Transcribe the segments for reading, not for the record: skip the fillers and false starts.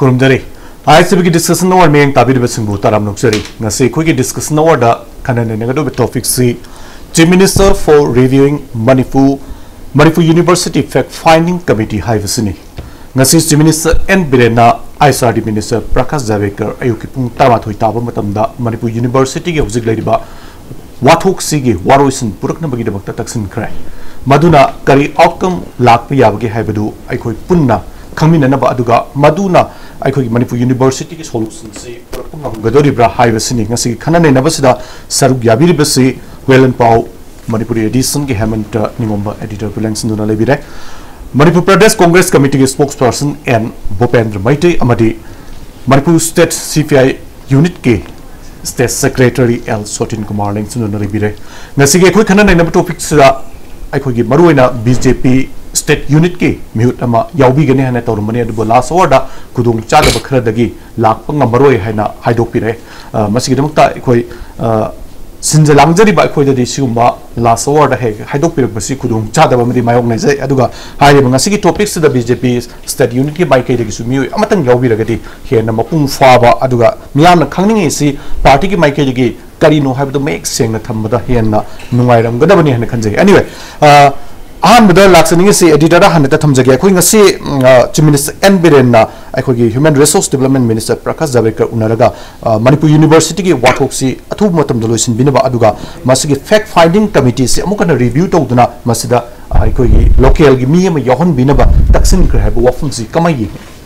Kurumdari. I see we discussing our main topic of Simbu Taram Nuxeri. Nasi quick discussion over the Kanan negative topic C. Chief Minister for reviewing Manipur University Fact Finding Committee Hivesini. Nasi Chief Minister N. Birena, ISRD Minister Prakash Javadekar, Ayukipung Tamatui Tabamatanda, Manipur University of Zigladiba, Wathok Sigi, Waroisan, Puraknabagi Taksin Cry. Maduna Kari outcome Lakpiyabagi Habadu, Aikoi Punna, Kaminanaba Aduga, Maduna. I could Manipur University solution say Gadoribra Hivesini, Nasi Kanan Navasida, Saruk Yabiri Basi, Wellen Pau, Manipuri edition, Gehamant Nimomba editor Bulanson Lebire, Manipur Pradesh Congress Committee spokesperson and Bopendra Maite Amadi, Manipur State CPI Unit K, State Secretary L. Sotin Kumar Langson Lebire, Nasi Kanan and number topics I could give Maruina BJP. State Unit K, Mute Ama, Yabi Gani and Tormani, the last order, Kudum Chadabakra dagi, Lapanga Maroi, Hana, Hydopire, Masidamta, since the Langzari by Quida de Suma, last order, Hydopire, Kudum Chadabamadi, my organization, Aduga, Hidamasi topics to the BJP State Unit K by Kadisumu, Amatan Yabi Ragati, here Namapung Fava, Aduga, Miana Kanging AC, Party my Kadigi, Karino have to make sing the Tamada Hiena, Nuairam, Gadabani and Kanze. Anyway, Ahmada Laxaning say editor Hanata Tamjaga, Queen a say Chief Minister N. Birena, Human Resource Development Minister Prakash Javadekar Unaraga, Manipur University, Watoksi, Atumatam Dolusin Binaba Aduga, Masigi Fact Finding Committee, Amukana review to the Masida, local Gimiam Yohan Binaba, Taksin Krab, Wafunsi, Kamayi.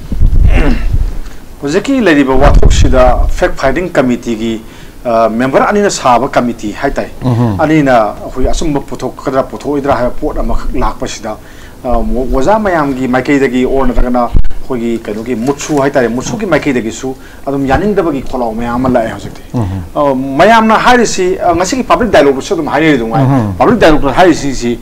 Zeki Lady Watoksida Fact Finding Committee. Member Anina Saba Committee, Haitai, Anina, who Asumba Poto, Kadra Poto, Idra, Port, and Lakpasida, was a Mayamgi, Makedagi, or Natagana, Hogi, Kanuki, Mutsu, Haitai, Mutsuki, Makedagi, Adam Yaning the Bagi Kolo, Mayamala Hosity. Mayamna Harisi, Masiki public dialogue, so the Haidu, public dialogue, Harisi,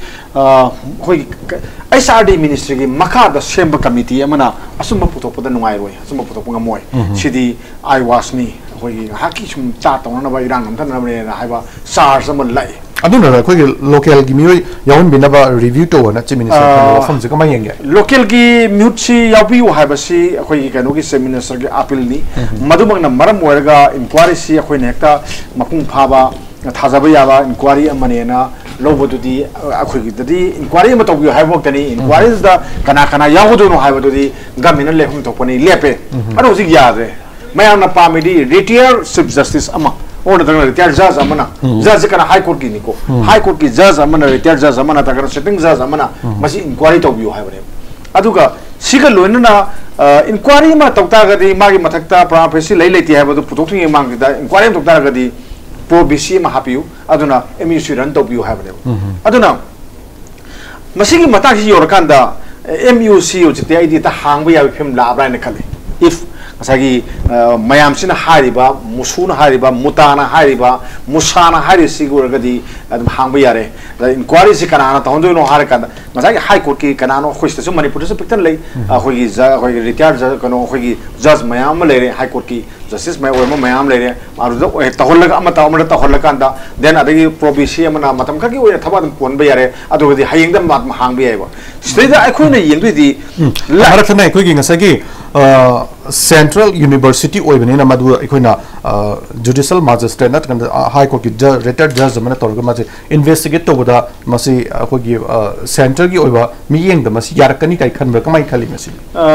SRD Ministry, Makada Chamber Committee, Amana, Asumba Poto, the Nuai, Asumba Poto Moy, Shidi, I was me. Haki some chat on about Iran, and have a SARS and lay. I don't know, quick local Gimui, Yawan Binaba review to an from the Kamayanga. Local Muchi Yabu have a sea, Hoyikanuki Minister Apilni, Madumana Maramwerga, Inquiry Sea, Hoinecta, Mapung Pava, Tazabayava, Inquiry and Manena, Lobo to the Aquidi, Inquiry of you have worked any inquiries the Kanakana Yahudu no have to the Gamina Lehum Toponi Lepe. I don't think Yade. Mayana Pamidi, retired Chief Justice Ama, or the retired Jazz Amana, Jazakana High Court Kiniko, High Court Jazz Amana, retired Jazz Amana, Takara Setting Jazz Amana, Masi inquiry of you have him. Aduga, Sigaluna, inquiry Matagadi, Magi Matakta, Prophecy, Lady have the Putoki among the inquiry of Dagadi, Pro BC Mahapu, Aduna, MU run of you have him. Aduna Masiki Mataki Yorkanda, MUC, the idea that hang we have him labranically. If Sagi Mayamsina Hariba, Musuna Hariba, Mutana Hariba, Musana Hari Siguragadi, and Hambiare, the inquiries Canana, Tondo Harakan, Masaki High Court Canano, which is so many participants, who is retired Jazz Mayam Lady, High Court Justice Mayam Lady, Taholakamata Holakanda, then a big probisium and Matamkaki or Taban Ponbeare, other the hanging them not Hambieva. Straight I couldn't yin with the Laratana cooking a Sagi. Central University Oibanina Madu Equina Judicial Magistrate not High Court retired judge Manatorga investigate over the Masi Central Oiva me and the Masi Yarakani Kanberka my Kalimasi.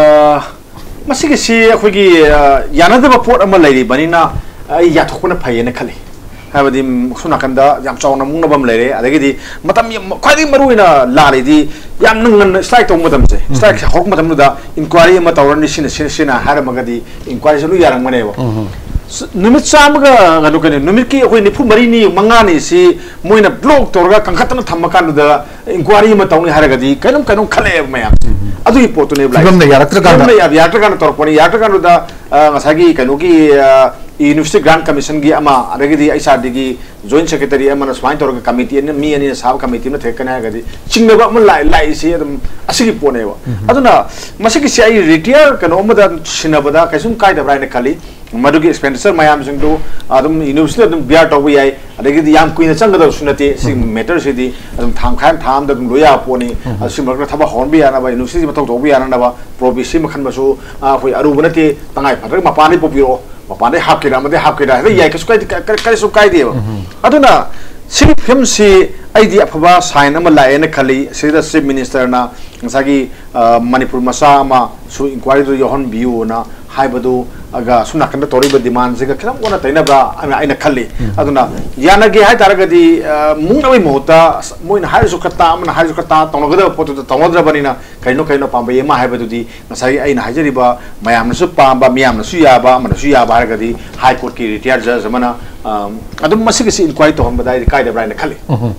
Masiki Yanada Port Amalady Banina Yatukuna Payanakali. Have the Sunakanda, Yamsona Munabam Lady, Adagidi, Matam, quite Maruina Lari, Yam strike on Madam, strike Hokmatamuda, inquiry Mataurnishin, Sina, Haramagadi, inquiries of Yaram Maneva. Numitsamaga, Numiki, when the Pumarini, Mangani, see, Muina Blog, Torga, Kankatan Tamakan, the inquiry Matoni Haragadi, Kanum Kale of Mayam. Adu Potune, like the Yatakan Torponi, Yatakan, the Masagi, Kanuki. University Grant Commission gi ama adagi ISRD Joint Secretary amana swine torga committee and me and sub committee na thekana gadi chingba man lai si adum asigi ponewa aduna masigi si retire kano mada sinabada kaisum kai da brain khali मधुकी expenditure मैम सिंदु अदम university अदम बियार तौबो याय अदगी याम कुइन चंगदब सुनते सि मैटर सिदी अदम थाम खाम थाम दम लोया पोनी सिमरक थबा होन बि याना बा यूनिवर्सिटी मथौ तौबो याना बा प्रोविसी मखन बसु होय अरुबनते तंगाय फदर मपाने पोपिरो मपाने हापकेरा मदे हापकेरा हे याय कसु काय सु काय देबो अदुना सि फिल्म सि आईदी अफबा साइन अमा लाएने खली सिदा चीफ मिनिस्टर ना ngसागी मणिपुर मसा मा सु इंक्वायरी दो योहन बियु ना हाइबदु अगा सुना कन तोरिब डिमांड से खरम कोना तैनबा आइना खल्ली अदुना यानगे हाय तारगदी मुंगनबै मोता मोइन हायसु खता अमन हायसु खता तोनगद पोतु तोनद्रबनिना कैनो कैनो पांबे यमा हाइबदुदी ngसागी आइना हाइजरिबा मयामनसु पांबा मियामनसु याबा मनसु याबा हारगदी हाई कोर्ट की रिटायर्ड जज मना अदुम मसिगसी इंक्वायरी तो हमबदाई कायदब्राइन खल्ली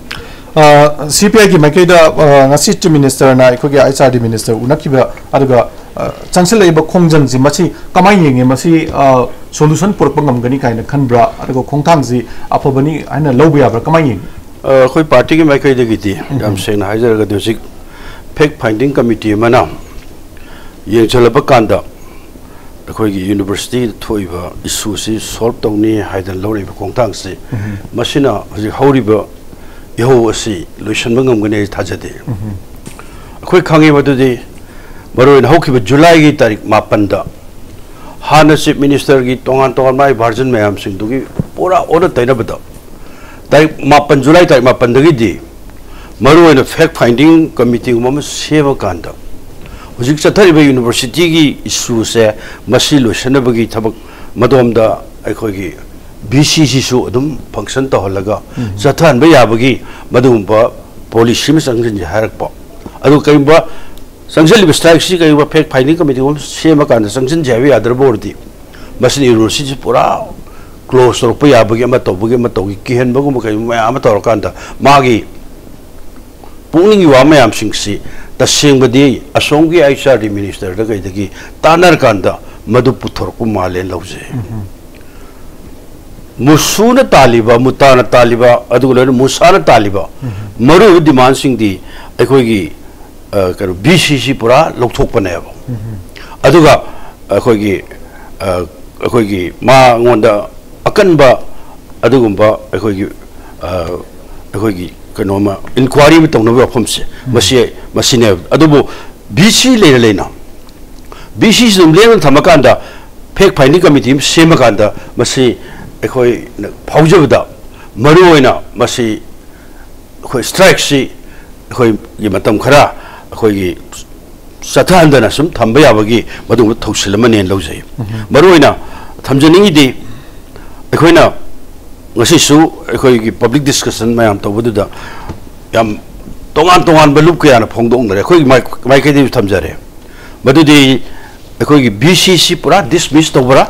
CPI की मैकेदा ngasi chief minister na ikhogi HRD minister unakiba aduga changsel iba khongjang ji machi kamai yenge masi solution purpang ngamgani kaina khanbra aduga khongthang ji afobani aina lobya bra kamai yeng khoi party ki मैकेदा giti yam sena hajar ga dosik fact finding committee mana yeng chalaba kanda khoi gi university thoiba issue si solve tawni haidan lori ba khongthang si masina hoji hauriba यहो असी लुशन मंगम गने थाजदे अखोय खांगे मदुदि मरोइन हौखिब जुलाई की तारीख 5 दा हाना chief minister की तोंगान तोंगान माय वर्जन मैम सिंह दुगी पूरा ओर तैनबद तारीख 5 जुलाई तारीख 5 दगी दी मरोइन फैक्ट फाइंडिंग कमिटी मम सेव कांदा हुजिक चथरिब यूनिवर्सिटी की इशू से मसी लुशनबगी थबक मदोमदा अखोयगी BCC सु अदुम फंक्शन तो हलगा जथान बे याबगी मदुम पॉलिसी में संगजन हारक अदु कइबा संगजल स्ट्राइक सी कइबा फेक फाइंडिंग कमिटी को सेम कान संगजन जेबे यादर बोर्डी मसनी यूनिवर्सिटी पूरा क्लोज तो पे याबगी म तोबगी म तोगी किहन बगु म कइ म आम तोर कांदा मागी पुनिंग युवा मयाम सिंगसी तसेंगबदी असोंगी HRD मिनिस्टर द कइदगी तानर कांदा मदु पुथोर को माले लौजे मुसून तालिबा मुतान तालिबा अदुगुल मुसान तालिबा मरु डिमांड सिंह दी अखोगी करो BCC पूरा लौथोकपनेब अदुगा अखोगी मा ngोंदा अकनबा अदुगुंबा अखोगी कनोमा इंक्वायरी में तौनबा फमसे मसिने अदुबो BC लेना BC जुम लेन थमकांदा फेक फाइंडिंग कमिटी सेमकांदा मसी अखोई फाउजबदा मरुओइना मसी अखोई स्ट्राइक सी अखोई ये मतम खरा अखोई सथांदना सुम थंबा याबगी मदुम थौसिलमने लौजै मरुओइना थमजनिंगदी अखोइना ngasisu अखोई की पब्लिक डिस्कशन मयाम तौबदुदा याम तोंगान तोंगान बलुप कयाना फोंदोंगरे अखोई माइकेदि थमजरे मदुदी अखोई की BCC पूरा डिसमिस तौबरा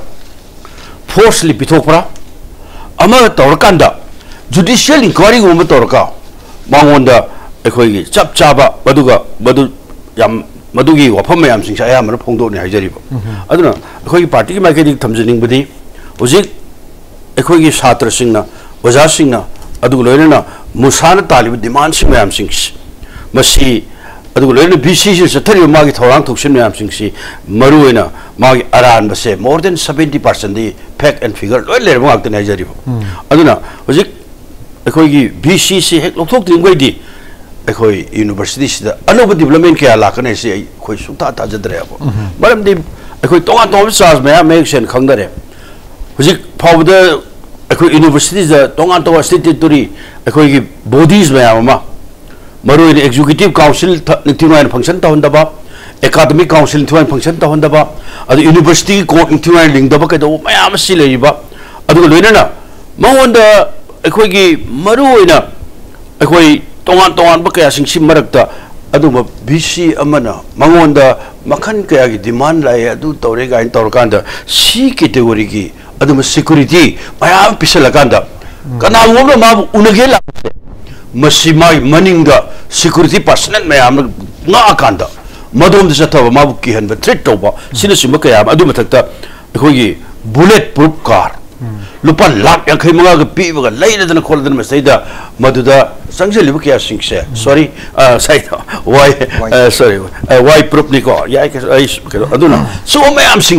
फोर्सली पिथोकरा अमा तौरकांदा जुडिशियल इंक्वायरी गुम तौरका मांगोंदा अखोई चप चाबा मदु याम मदुगी वफम मयाम सिंह आया मन फोंदोने हाइजरिबो अदुना अखोई पार्टी की माइकेदि थमजनिंगबदी हुजिक अखोई छात्र सिंहना ओजा सिंहना अदुग लोइना मुसान तालिब डिमांड सिंह मयाम सिंह मसी अदुग लोइना BCC चथरि मागी थौरांग थोक्सिन मयाम सिंह सी मरुइना मागी अरान बसे more than 70% the fact and figure लोइ लेर मागतने हाइजरिबो अदुना हुजिक अखोई BCC हेक लोथोक दिंगोइदी अखोई यूनिवर्सिटी सिदा अनोब डेवलपमेंट के लाकने से अखोई सुता ताजद्रेबो मरमदी अखोई तोंगा तोंग चार्ज मया मेक्शन खंगदरे हुजिक फावदा अखोई यूनिवर्सिटी दा तोंगा तोंगा स्टेट्यूटरी अखोई बॉडीज मयामा मरुइन एग्जीक्यूटिव काउंसिल निथिवाइन फंक्शन तहंदबा एकेडमिक काउंसिल निथिवाइन फंक्शन तहंदबा अदु यूनिवर्सिटी कोर्ट निथिवाइन लिंगदबा कदो मयाम सि लेइबा अदु लोइना मंगोंदा अखोई मरुइना अखोई तोंगान तोंगान बकया सिंगसि मरक्ता अदुबा BC अमना मंगोंदा मखन कया की डिमांड लाए अदु तौरे गाइन तौरकांदा सी कैटेगरी की अदुम सिक्योरिटी मयाम पिसलकांदा कनागोम माबु उनगे लासे मसिमाई मनिंगा सिक्योरिटी पर्सनल मयाम नाकांदा मदोम दसथब माबु किहनबा थ्रेट तौबा सिनसिम कया अदु मथक्ता अखोगी बुलेट प्रूफ कार लुपा लाख यांखै मंगा ग पीबगा लैरदन खोलदन मसैदा मदुदा संगजलिब कया सिंगसे सॉरी साइदा वाई सॉरी वाई प्रूफ निको याय के अदुना सो मयाम सिंगसे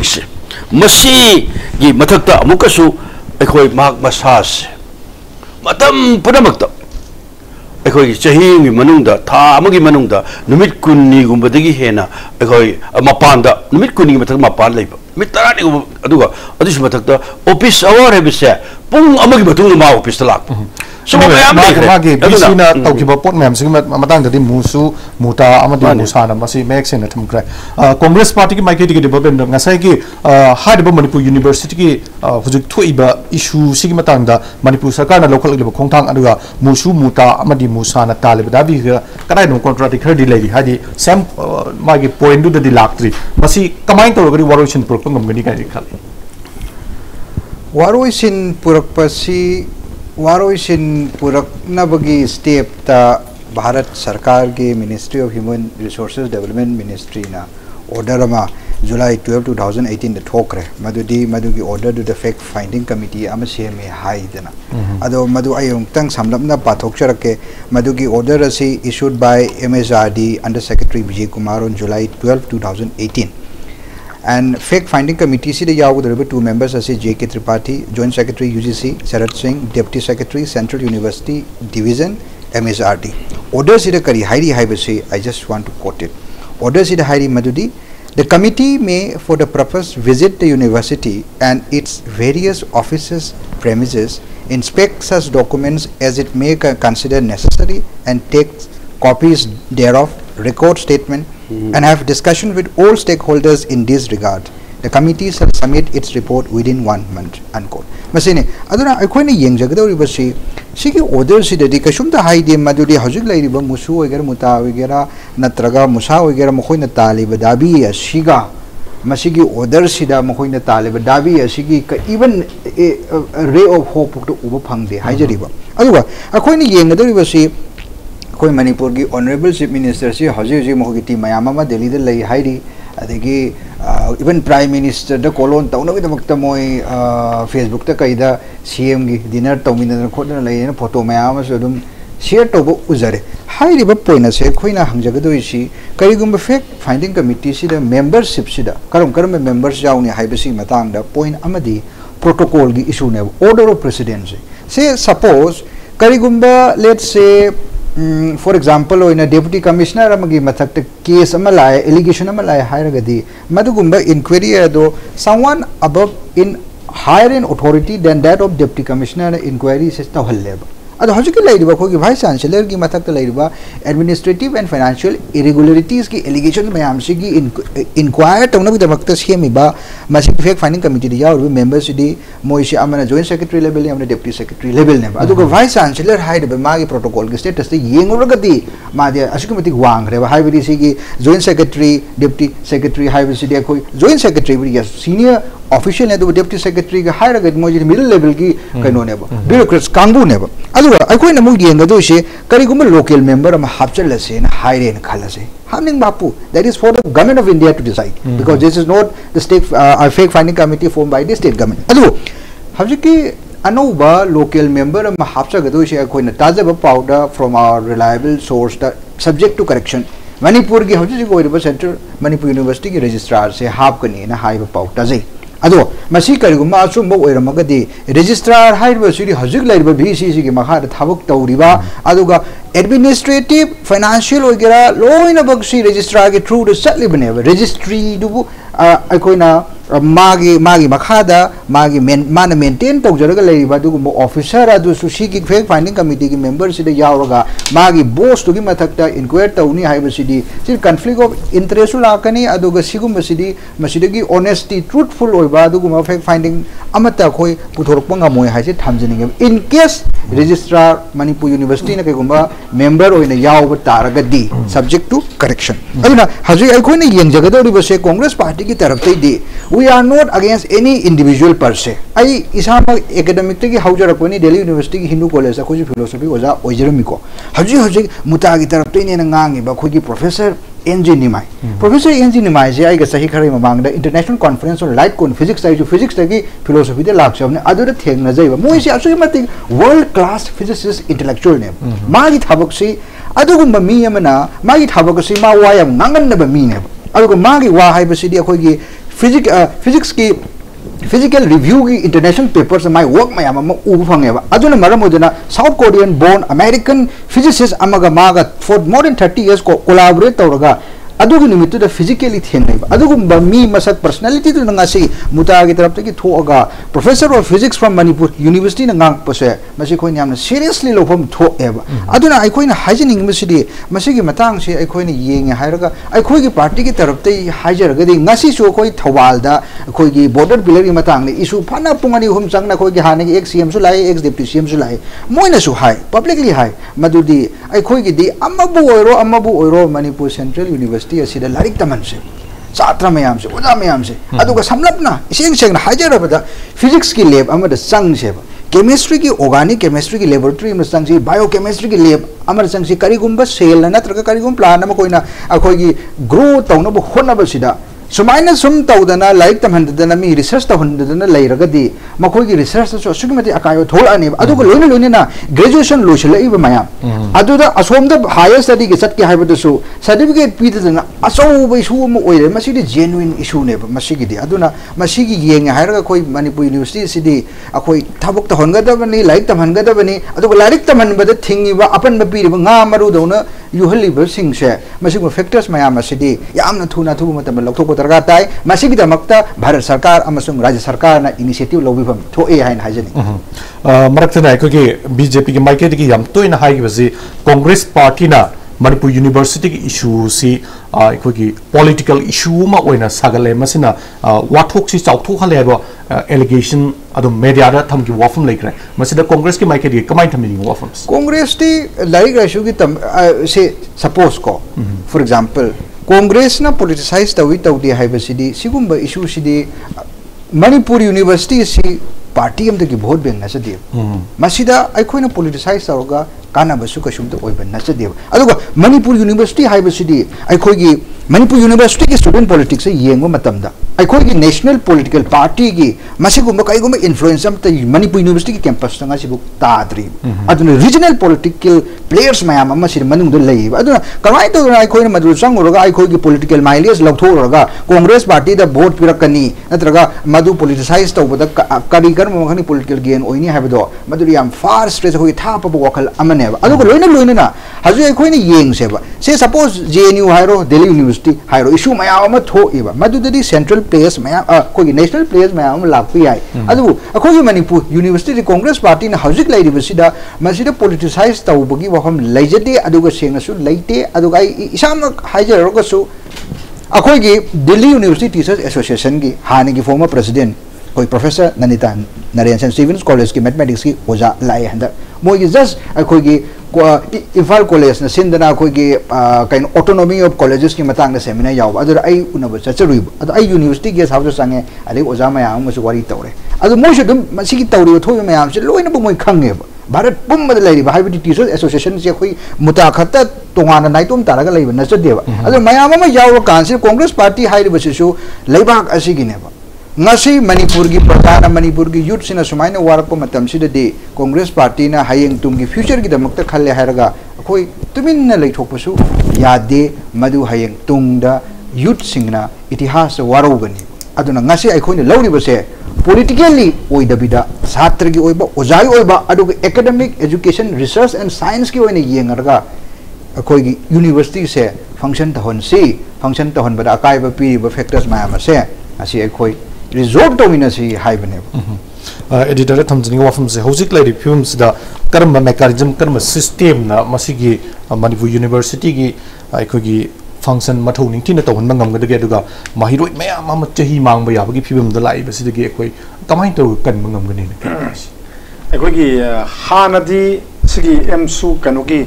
masi gi mathakta amukasu akhoi mak masas matam punamakta akhoi chahi gi manungda tha amagi manungda numit kunni gumbadagi hena akhoi mapanda numit kunni mathak mapan leiba numit tarani aduga adis mathakta office hour hebise pung amagi batung ma office talak so magi bisina tawkiba pot mem sing matang dadi musu muta amadi musana masi mek sen thamkra congress party ki maiki ki development ngasai ki haiba manipur university ki hujik thoiba issue sigi matang da manipur sarkar na local level khongthang aduga musu muta amadi musana tale dabi kadai no contradict di legi hadi sam magi point du di laktri masi kamai tawgari waroisin pro ngam gani kai khali waroisin purakpasi वारोइसिन पुरक नबगी step ता भारत सरकार के ministry of human resources development ministry ना order मा जुलाई 12 2018 द ठोकरे मदुगी order to the fact finding committee अम सेमे हाइदना अदो मदु आयोंगतंग समलपना पाथोकचरके मदुगी ऑर्डर असी issued by MSRD under secretary Vijay Kumar on July 12 2018 and fact finding committee si yaw there were 2 members as JK Tripathi joint secretary UGC Sarat Singh deputy secretary Central University division MSRD order si kari hairi haibase I just want to quote it order si hairi madudi the committee may for the purpose visit the university and its various offices premises inspect such documents as it may consider necessary and take copies thereof record statement and have discussion with all stakeholders in this regard. The committee shall submit its report within 1 month. Unquote. Masine, aduna akhoi yeng jagadawi basi sigi order si dedi kasum ta haide madudi hajik lairiba musu wagera muta wagera natraga musa wagera mokhoi na taliba dabi asiga masigi order sida mokhoi na taliba dabi asigi even ray of hope to uba phangde haijariba aduga akhoi yeng jagadawi basi कोई मणिपुर की honourable chief minister से हजी हजी मोहगी मयामा दिल्ली लई हाइरी अदगी even prime minister the कोलोन तौनबदमक्ता मोय फेसबुक ता कईदा सीएम की डिनर तौमिनदन खोदन लईन फोटो मयामा सो दुम शेयर तौबो उजरे हाइरिबा पॉइंट से खोइना हंजगदोइसी करिगुम फैक्ट फाइंडिंग कमिटी सिदा मेंबरशिप सिदा करम मेंबर्स जाउनी हाइबसी मतांग दा पॉइंट अमदी प्रोटोकॉल की इशू ने ऑर्डर ऑफ प्रेसिडेंसी से सपोज करिगुम let's say for example in a deputy commissioner amagi mathak case amalai allegation amalai hairagadi madugumba inquiry ado someone above in higher in authority than that of deputy commissioner inquiry system halleba ado hajiki laiba ko ki vice chancellor ki mathak laiba administrative and financial irregularities ki allegation mayam si ki inquire tawna bi damakta semi ba masi fact finding committee ya or members di moisi amana joint secretary level amana deputy secretary level ne adu ko vice chancellor haid ba magi protocol ki status te yenguragadi ma de asukimati wang re ba haibidi si ki joint secretary deputy secretary haibidi de koi joint secretary bi ya senior official ne do deputy secretary ga hairagadi moji middle level ki kaino ne ba bureaucrats kangu ne ba adu akoi na mu yengado se karigum local member am hapchal se na haire na khalase Haming Bapu, that is for the government of India to decide because this is not the state fake finding committee formed by the state government. Adu, Havjiki Anuba local member of Mahapsa Gadoshi Akoina Tazaba powder from our reliable source that subject to correction. Manipur ki Havjiki go Central Manipur University registrar say Hapkani and a high powder. Ado, Masi Kariguma Sumbo Eramagadi, registrar high university Hazik Labor BCC Mahad Havuk Tauriba, Aduga administrative, financial वगैरह law in a बक्सी registrar के through the settler बने registry दुबु अकोइना मागी मखादा मागी मान maintain तो जरगा ले बादु को officer आदु सुशी की fact finding committee की member सिद्धे यावरगा मागी boss तो की मथकता inquire ताऊनी हाई बसिदी सिर्फ conflict of interest लाकने आदु का सिगुम बसिदी मसिदे की honesty truthful होई बादु को fact finding अमता कोई पुथोरक पंगा मोय हाई से थामजनिगे in case registrar Manipur University ना के गुम्बा member होइने याव तारगदी subject to correction अदुना हजी अकोइने यंग जगदो रिबसे कांग्रेस पार्टी की तरफ से दी we are not against any individual per se आई इसामा academic की हाउजर कोनी दिल्ली यूनिवर्सिटी की हिंदू कॉलेज का कुछ फिलोसफी ओजा ओजरमिको हजी मुता की तरफ से ने ngangi बा खुगी professor N G Nimai professor N G Nimai से आइगा सही खरे मांगदा international conference on light cone physics ताई जो फिजिक्स तकी फिलोसफी दे लाक्सबने अदुर थेंगना जाइबा मोइसे असुई मति वर्ल्ड क्लास फिजिसिस्ट इंटेलेक्चुअल ने मागी थाबक से अदुगुम मी यमना मागी थाबक से मा वायम ngangan ba mi ne अदुग मागी वा हाइबसिदी अखोगी फिजिक्स की physical review की international papers my work my ama ubu phangeba aduna maram oduna South Korean born American physicist amaga maga for more than 30 years collaborate tawraga adugu nimitu da physically thengnaiba adugumba mi masak personality tu ngasi muta gi tarap ki thoga professor of physics from Manipur University na ngang pose masi khoi nyamna seriously lopham thoeba aduna ai khoi na hygienic misidi masi gi matang se ai khoi na yeng hairaga ai khoi gi party gi tarap tai hajaraga di ngasi so khoi thawal da khoi gi border pillar gi matang ni issue phana pungani hum changna khoi gi hane gi ex CM su lai ex deputy CM su lai moina su hai publicly hai madudi ai khoi gi di amabu oiro Manipur Central University asida larik taman se छात्र मैम से ओजा ma'am से अदुगा समलपना इसेंग Seng हाजरबदा physics की lab अमर संग से chemistry की ऑर्गेनिक केमिस्ट्री की लेबोरेटरी में संग से बायोकेमिस्ट्री की लैब अमर संग से करिगुंबा सेल नत्रगा करिगुम प्लान अम कोइना अखोगी ग्रो तौनब होनबसिदा सुमाइना सुम तौदना लाइक तमहंदना मी रिसर्च तहंदना लैरगदी मखोगी रिसर्च सो सुगिमति अकायो थोलानी अदुगा लोइना लोइना ग्रेजुएशन लोइसलइबा मयाम अदुदा असोमदा हायर स्टडी के सटके हाइबदसु सर्टिफिकेट पीदना असौब इशू म ओइरे मसिदि जेन्युइन इशू ने मसिगिदि अदुना मसिगी येंग हाइरगा कोई मणिपुर यूनिवर्सिटी सिदि अखोई थाबक तहनगदबनी लाइक तमहनगदबनी अदुगा लाइक तमहनबदा थिंगिबा अपन मपीरिबा nga marudona yuhaliba singse masigu factors mayam asidi yamna thuna thu matam lokthok darga tai masigi damakta bharat sarkar amasung rajya sarkar na initiative lobifam thoe hain hajani marakthana aikogi BJP ki maike ki yam toina haigibasi Congress party na Manipur University ki issue si aikogi political issue ma oina sagale masina wathok si chauthok hale ba allegation ado media da thamki wafum laikre masida Congress ki maike di kamai thamni wafum Congress ti like issue ki say suppose ko for example Congress na politicize tawi haibasidi sigumba issue sidi Manipur University si party am ki vote beng na sadi masida aikoina politicize tawga kana basu kasum to oiban na sadi aduga Manipur University haibasidi aikogi Manipur University ki student politics se yengo matamda aikogi national political party ki masigumba kaigumba influence am ta Manipur University ki campus tanga sibu tadri aduna regional political players mayam am sir manung do lei aduna kamai to aikoina madu sanguraga aikogi political mileage lawthoroga Congress party da vote pirakani natraga madu politicize tawbada kari karma makhani political gain oini habdo madu yam far stress hoi thapa wakal amane aduga loina na haju aikoina yeng seba say suppose JNU hairo Delhi University hairo issue mayam ama thoiba madu di central players mayam kogi national players mayam lakpi ai adu akogi Manipur University Congress party na hajik lairibasida masida politicize tawbagi waham laijade aduga sengasu leite aduga isam hajaroga su akogi Delhi University Teachers Association ki hani ki former president कोई professor Nanita Narendra Stevens college की mathematics की ओजा लाए हंद मोगी just अखोगी Imphal college न सिंदना अखोगी काइन ऑटोनॉमी ऑफ कॉलेजेस की मतांग सेमिनार याव अदर आई उनब चचरुइब अदर आई यूनिवर्सिटी गेस्ट हाउस संगे अदे ओजा मयाम मसु वारी तौरे अदर मोशु दम मसिकी तौरी थोय मयाम से लोइना मोय खंगेब भारत पुम लैरि हाइबडी टीचर्स एसोसिएशन से कोई मुताखत तोंगाना नाइतोम तारगा लैब नचदेब अदर मयाम म याव कांसिल कांग्रेस पार्टी हाइरिबसिसु लैबाक असिगिनेब ngasi Manipur gi pradana Manipur gi youth sina sumaina warakpa matam sidadi Congress party na hayeng tumgi future gi damakta khalle hairaga akoi tuminna leithokpasu yade madu hayeng tungda youth singna itihas warogani aduna ngasi aikoina lawribase politically oidabida chhatra gi oiba ojai oiba aduga academic education research and science ki oina yengarga akoi gi university se function tahon bada akaiba piriba factors mayam se asi akoi resort dominancy haibane editor thamjini wafum se hojik lai films da karma mechanism karma system na masigi Manipur University gi aikogi function mathau ningtina tawon mangam gadage aduga mahiroi mayam ama chahi mangba yabagi film da lai basidagi akoi kamai to kan mangam gani aikogi hanadi sigi emsu kanogi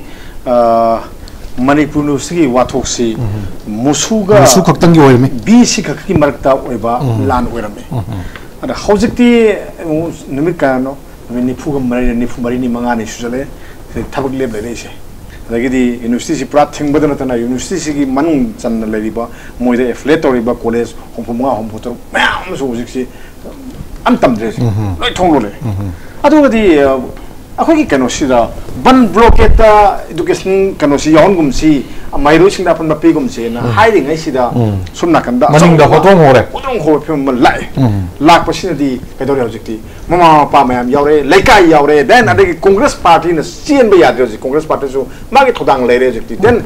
Manipur University wathoksi musuga khaktangi oirme BC khakki marakta oiba lan oirame ada hojikti numit kano nifu mari ni manga ni sujale thabak leb le se adagidi university si prat thing badana tana university gi manung chan leriba moide affiliate oriba college homphumga homputor mayam so hojiksi am tamdre loi thonglo le adugadi अखोगी कनोसिदा बन blockade education कनोसि यावनगुमसी माइरो सिंदा अपन बपीगुमसे ना hiring आइसिदा Sumana कंदा मनिंगदा होतों होरे film लाइ lakh पसिनदी कदोरे हौजिकती mama पा मयाम यावरे लेकाई यावरे देन अदे कांग्रेस पार्टी न चेन बे यादे हौजिक कांग्रेस पार्टी सु मागे थोदांग लेरे हौजिकती देन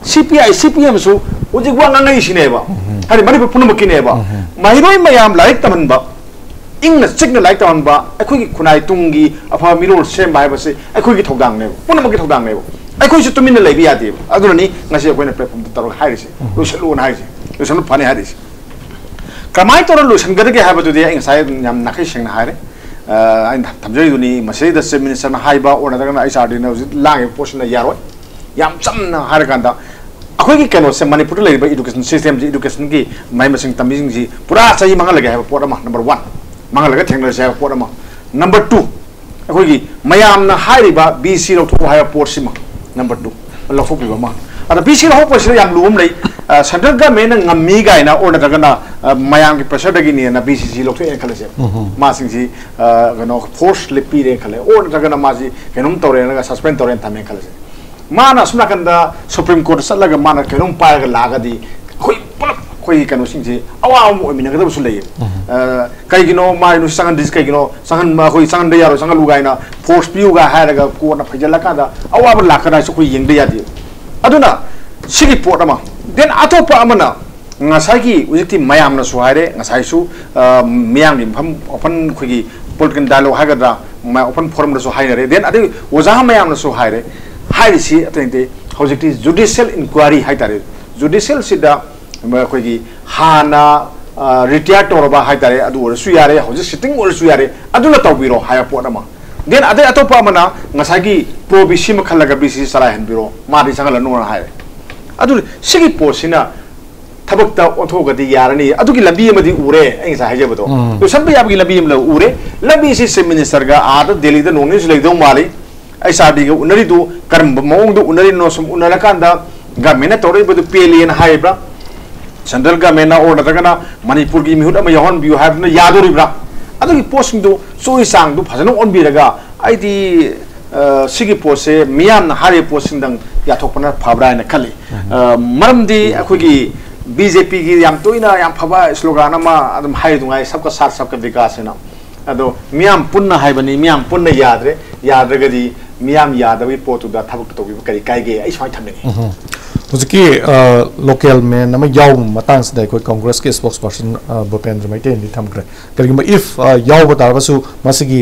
CPM सु हौजिक वा ngangai सिनेबा हारि मनिपुर पुनमकिनेबा माइरोय मयाम लाइक तमनबा इंग चिकन लाइक तमनबा अखोगी खुनाई तुंगी अफा मिरोल सेम बायबसे अखोगी थोदांग ने पुनमकि थोदांग ने अखोई तुमिन लेबी यादे अदुनी ngasi अखोइना प्लेटफॉर्म तरो हाइरिसे लुसलुन हाइरिसे लुसन फाने हाइरिसे कमाई तोर लुसन गदगे हाबदुदि इंग साय याम नाखै सेंग हाइरे आइन थमजैदुनी मसेदा चीफ मिनिस्टर हाइबा ओरदगना आईआरडी न लागे पोषण यारोय याम चमना हारकांदा अखोगी कनो से मणिपुर लेबा एजुकेशन सिस्टम जी एजुकेशन की माइ मसिंग तमिजिंग जी पूरा सही मंगल लगे हाबा पोट नंबर 1 मंगल लगे थेंगल से पोट नंबर 2 अखोगी मयाम न हाइरिबा बीसी लौथो हाया पोट सिमा नंबर 2 लौथोपिबा मा अदा बीसी लौथो पोट से याम लुम लै central government ngami gaina or dagana mayam ki pressure dagi ni na BCC lok the khale se ma sing ji gano force le pi re khale or dagana ma ji kenum tore na suspend tore ta me khale se ma na sumna kanda supreme court salaga ma na kenum pa ga laga di khoi pulap khoi kanu sing ji awa mo mi na ga su le kai gino ma nu sangan dis kai gino sangan ma khoi sangan de yaro sangan lu gaina force pi ga ha daga ko na phajala ka da awa ba la ka da su khoi yeng de ya di aduna sigi port ama then atopa amana ngasagi ujikti mayam na suhaire ngasai su miyam ni pham open khogi political dialogue hagadra ma open forum na su haire then ade oja mayam na su haire haire si atente hojikti judicial inquiry haitare judicial sida khogi hana retire toroba haitare adu or su yare hoji sitting or su yare aduna tawbiro haya potama then ade atopa amana ngasagi provision khalaga bc sara hanbiro ma ri sangala no haire अदु सिगी पोसिना थबकता ओथोगदि यारनी अदुगी लंबी मदि उरे एंग सा हाजेबदो तो सब याबगी लंबी म उरे लंबी सी चीफ मिनिस्टर गा आद दिल्ली द नोनिस लेदो माली एसआरडी गा उनरी दु करम मोंग दु उनरी नो सम उनला कांदा गवर्नमेंट तोरे बदु पेलियन हाइब्रा सेंट्रल गवर्नमेंट और दगना मणिपुर की मिहुत अम यहन बियु हाइबना यादोरिब्रा अदुगी पोसिंग दु सोई सांग दु फजन ऑन बिरगा आईदी सिगी पोसे मियाम ना हारे पोसिंग दंग याथोपना फाब्रा न खले मरमदी अखोगी बीजेपी की याम तोइना याम फबा स्लोगान मा अदम हाय दुंगाय सबका साथ सबका विकास है ना अदो मियाम पुन्ना हायबनी मियाम पुन्ना यादरगदी मियाम यादवी पोतुदा थबक तोबी करी कायगे आई स्वाई थमने हुजकी लोकल में नम याव मतंग से कोई कांग्रेस के स्पोक्स पर्सन भूपेंद्र मैते नि थमग्रे करिगम इफ याव बतारबसु मसिगी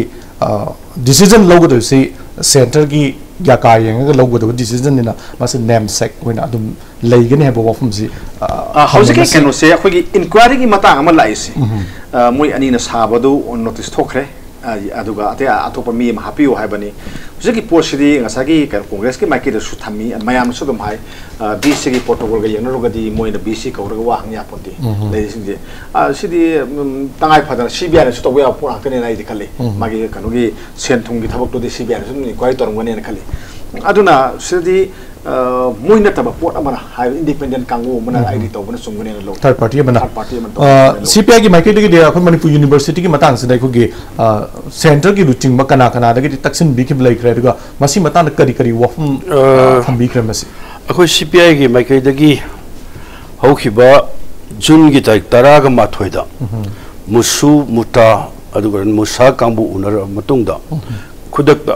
डिसीजन लोगदो से सेंटर की या कायंग लोगदो डिसीजन निना मस नेम सेक होइना अदुम लेगने है बवफम जी हौजके केनो से अखोगी इंक्वायरी की मतांग अमा लाइसी मोय अनि न साबदो नोटिस थोखरे अदुगा अते अतोपा मी हापियो हाइबनी हुजकी पोसिदी ngасagi कांग्रेस के माइकी दसु थमी मयाम सु दम हाय बीसी की प्रोटोकॉल ग यंगनरोगदी मोयना बीसी कौरगा वा हंग यापोंती लेसिंजे सिदी तंगाय फदर सीबीआई सु तोबया पुरा कने नाइ दिखले मागी कनुगी सेंथुंगी थबक तो सीबीआई सु क्वाइ तोरंगने न खले अदुना सिदी मोइना तब पोट अमना हाय इंडिपेंडेंट कांगो मना आईडी तोबना सुंगने लो थर्ड पार्टी सीपीआई की माइकी दगे दे अखन मणिपुर यूनिवर्सिटी की मतंग से देखोगे सेंटर की रुचिंग म कना कना दगे तक्सिन बी की ब्लाइक्रे दुगा मसी मतंग करी करी वफम थंबी क्रम मसी अखोई सीपीआई की माइकी दगी हौखिबा जून की तारीख 10 गा माथोइदा मुसु मुता अदुगा मुसा कांबु उनर मतुंगदा खुदकता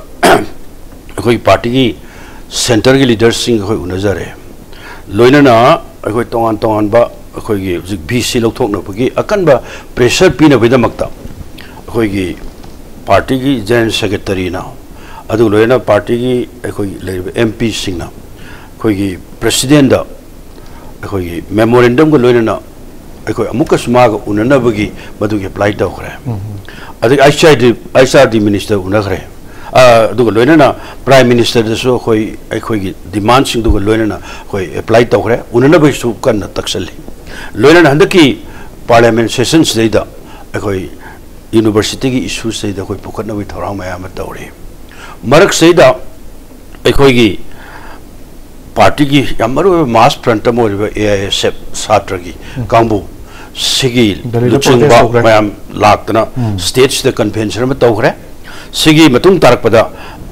अखोई पार्टी की सेंटर की लीडर्स सिंह अखोई उनजरे लोइनना अखोई तोंगान तोंगान बा अखोई की हुजिक बीसी लौथोकनबगी अकनबा प्रेशर पीनबैदमक्ता अखोई की पार्टी की जनरल सेक्रेटरी ना अदु लोइना पार्टी की अखोई लेब एमपी सिंह ना अखोई की प्रेसिडेंट दा अखोई की मेमोरेंडम को लोइना अखोई अमुकस माग उननबगी मदुगी अप्लाई तौखरे अदु आईआरडी मिनिस्टर उनखरे अदुग लोइना प्राइम मिनिस्टर दसो अखोई की डिमांड सिंह दुग लोइना अखोई अप्लाई तौखरे उननबगी सु कन तक्सली लोइना हंदकी पार्लियामेंट सेशन सेदा अखोई यूनिवर्सिटी की इशू सेदा अखोई पुखनबी थौरा मयाम तौरे मरक सेदा अखोई की पार्टी की यामरो मास फ्रंट मोरिबा एआईएसएफ छात्र की कांबू सिगी लुचिंगबा मयाम लाक्तना स्टेज द कन्वेंशन में तौखरे सिगी मतुंग तारकपदा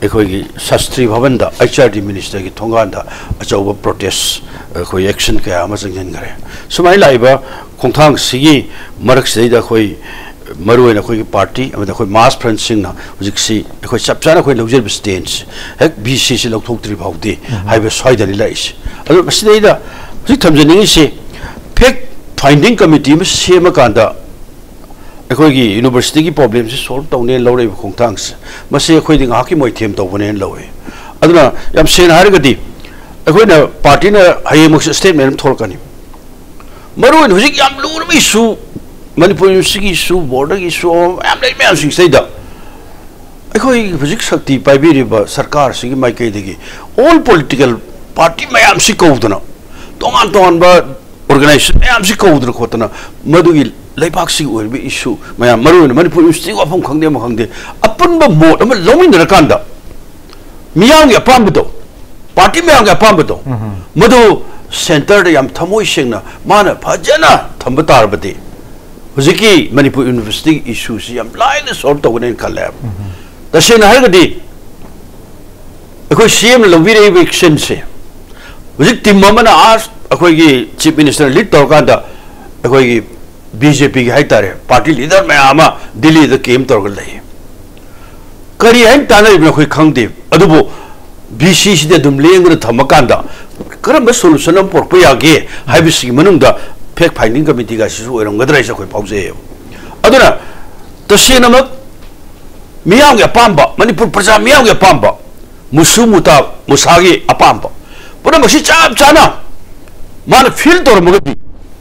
अखोई शास्त्री भवन दा HRD मिनिस्टर की थोंगान दा अचौब प्रोटेस्ट अखोई एक्शन क्या अमा जंगन करे सुमाई लाइबा खोंथांग सिगी मरक सिदा अखोई मरुएन अखोई की पार्टी अमदा अखोई मास फ्रेंसिंग ना हुजिक्सी अखोई सबचाना अखोई लौजर स्टेंस हेक BC से लौथोक्त्री भाउदी हाइबे सोइदनी लाइस अदो मसिदैदा हुजि थमजनिंग से फेक फाइंडिंग कमिटी में सेम कांदा अखोई यूनिवर्सिटी की प्रॉब्लम से सॉल्व तौने लौरे खोंथांग से मसे अखोई दिंग हाकी मोइथेम तौबने लौए अदुना याम सेन हारगदी अखोई ना पार्टी ना हायेमक स्टेटमेंट थोरकनी मरुएन हुजिक याम लूर भी इशू मणिपुर यूनिवर्सिटी की इशू बॉर्डर की इशू याम ले मैं सिंग सेदा अखोई हुजिक शक्ति पाइबिरिबा सरकार सिगी माइकैदगी ऑल पॉलिटिकल पार्टी मयाम सि कौदना तोंगान तोंगान बा ऑर्गेनाइजेशन मयाम सि कौदना खोतना मदुगी लेपाक्सी ओइबे इशू मयाम मरुन मणिपुर यूनिवर्सिटी वाफम खंगदे म खंगदे अपनबा मोड अम लौमिनर कांदा मियांग अपामबदो पार्टी मियांग अपामबदो मदु सेंटर याम थमोय सेंगना माना फजना थंब तारबदे हुजिकी मणिपुर यूनिवर्सिटी इशू सि याम लाइन सॉल्व तौगने खले तसेना हरगदी अखोय सीएम लंबिरे एक्शन से हुजिक टीम ममना आज अखोय की चीफ मिनिस्टर लीड तौकांदा अखोय की BJP की है तारे पार्टी लीडर में आमा दिल्ली द केम तौर गई करी है ताने में कोई खंगदे अदुबो BC से दुमलेंग द थमकांदा करम सोल्यूशन हम पोरप यागे हाइबिसी मनुंदा फेक फाइंडिंग कमिटी का सिसु ओरंगदराय से कोई पाउजे अदुना तसेनमक मियांग या पांबा मणिपुर प्रजा मियांग या पांबा मुसुमुता मुसागी अपांबा पुरा मसी चाप चाना मान फील तौर मगदी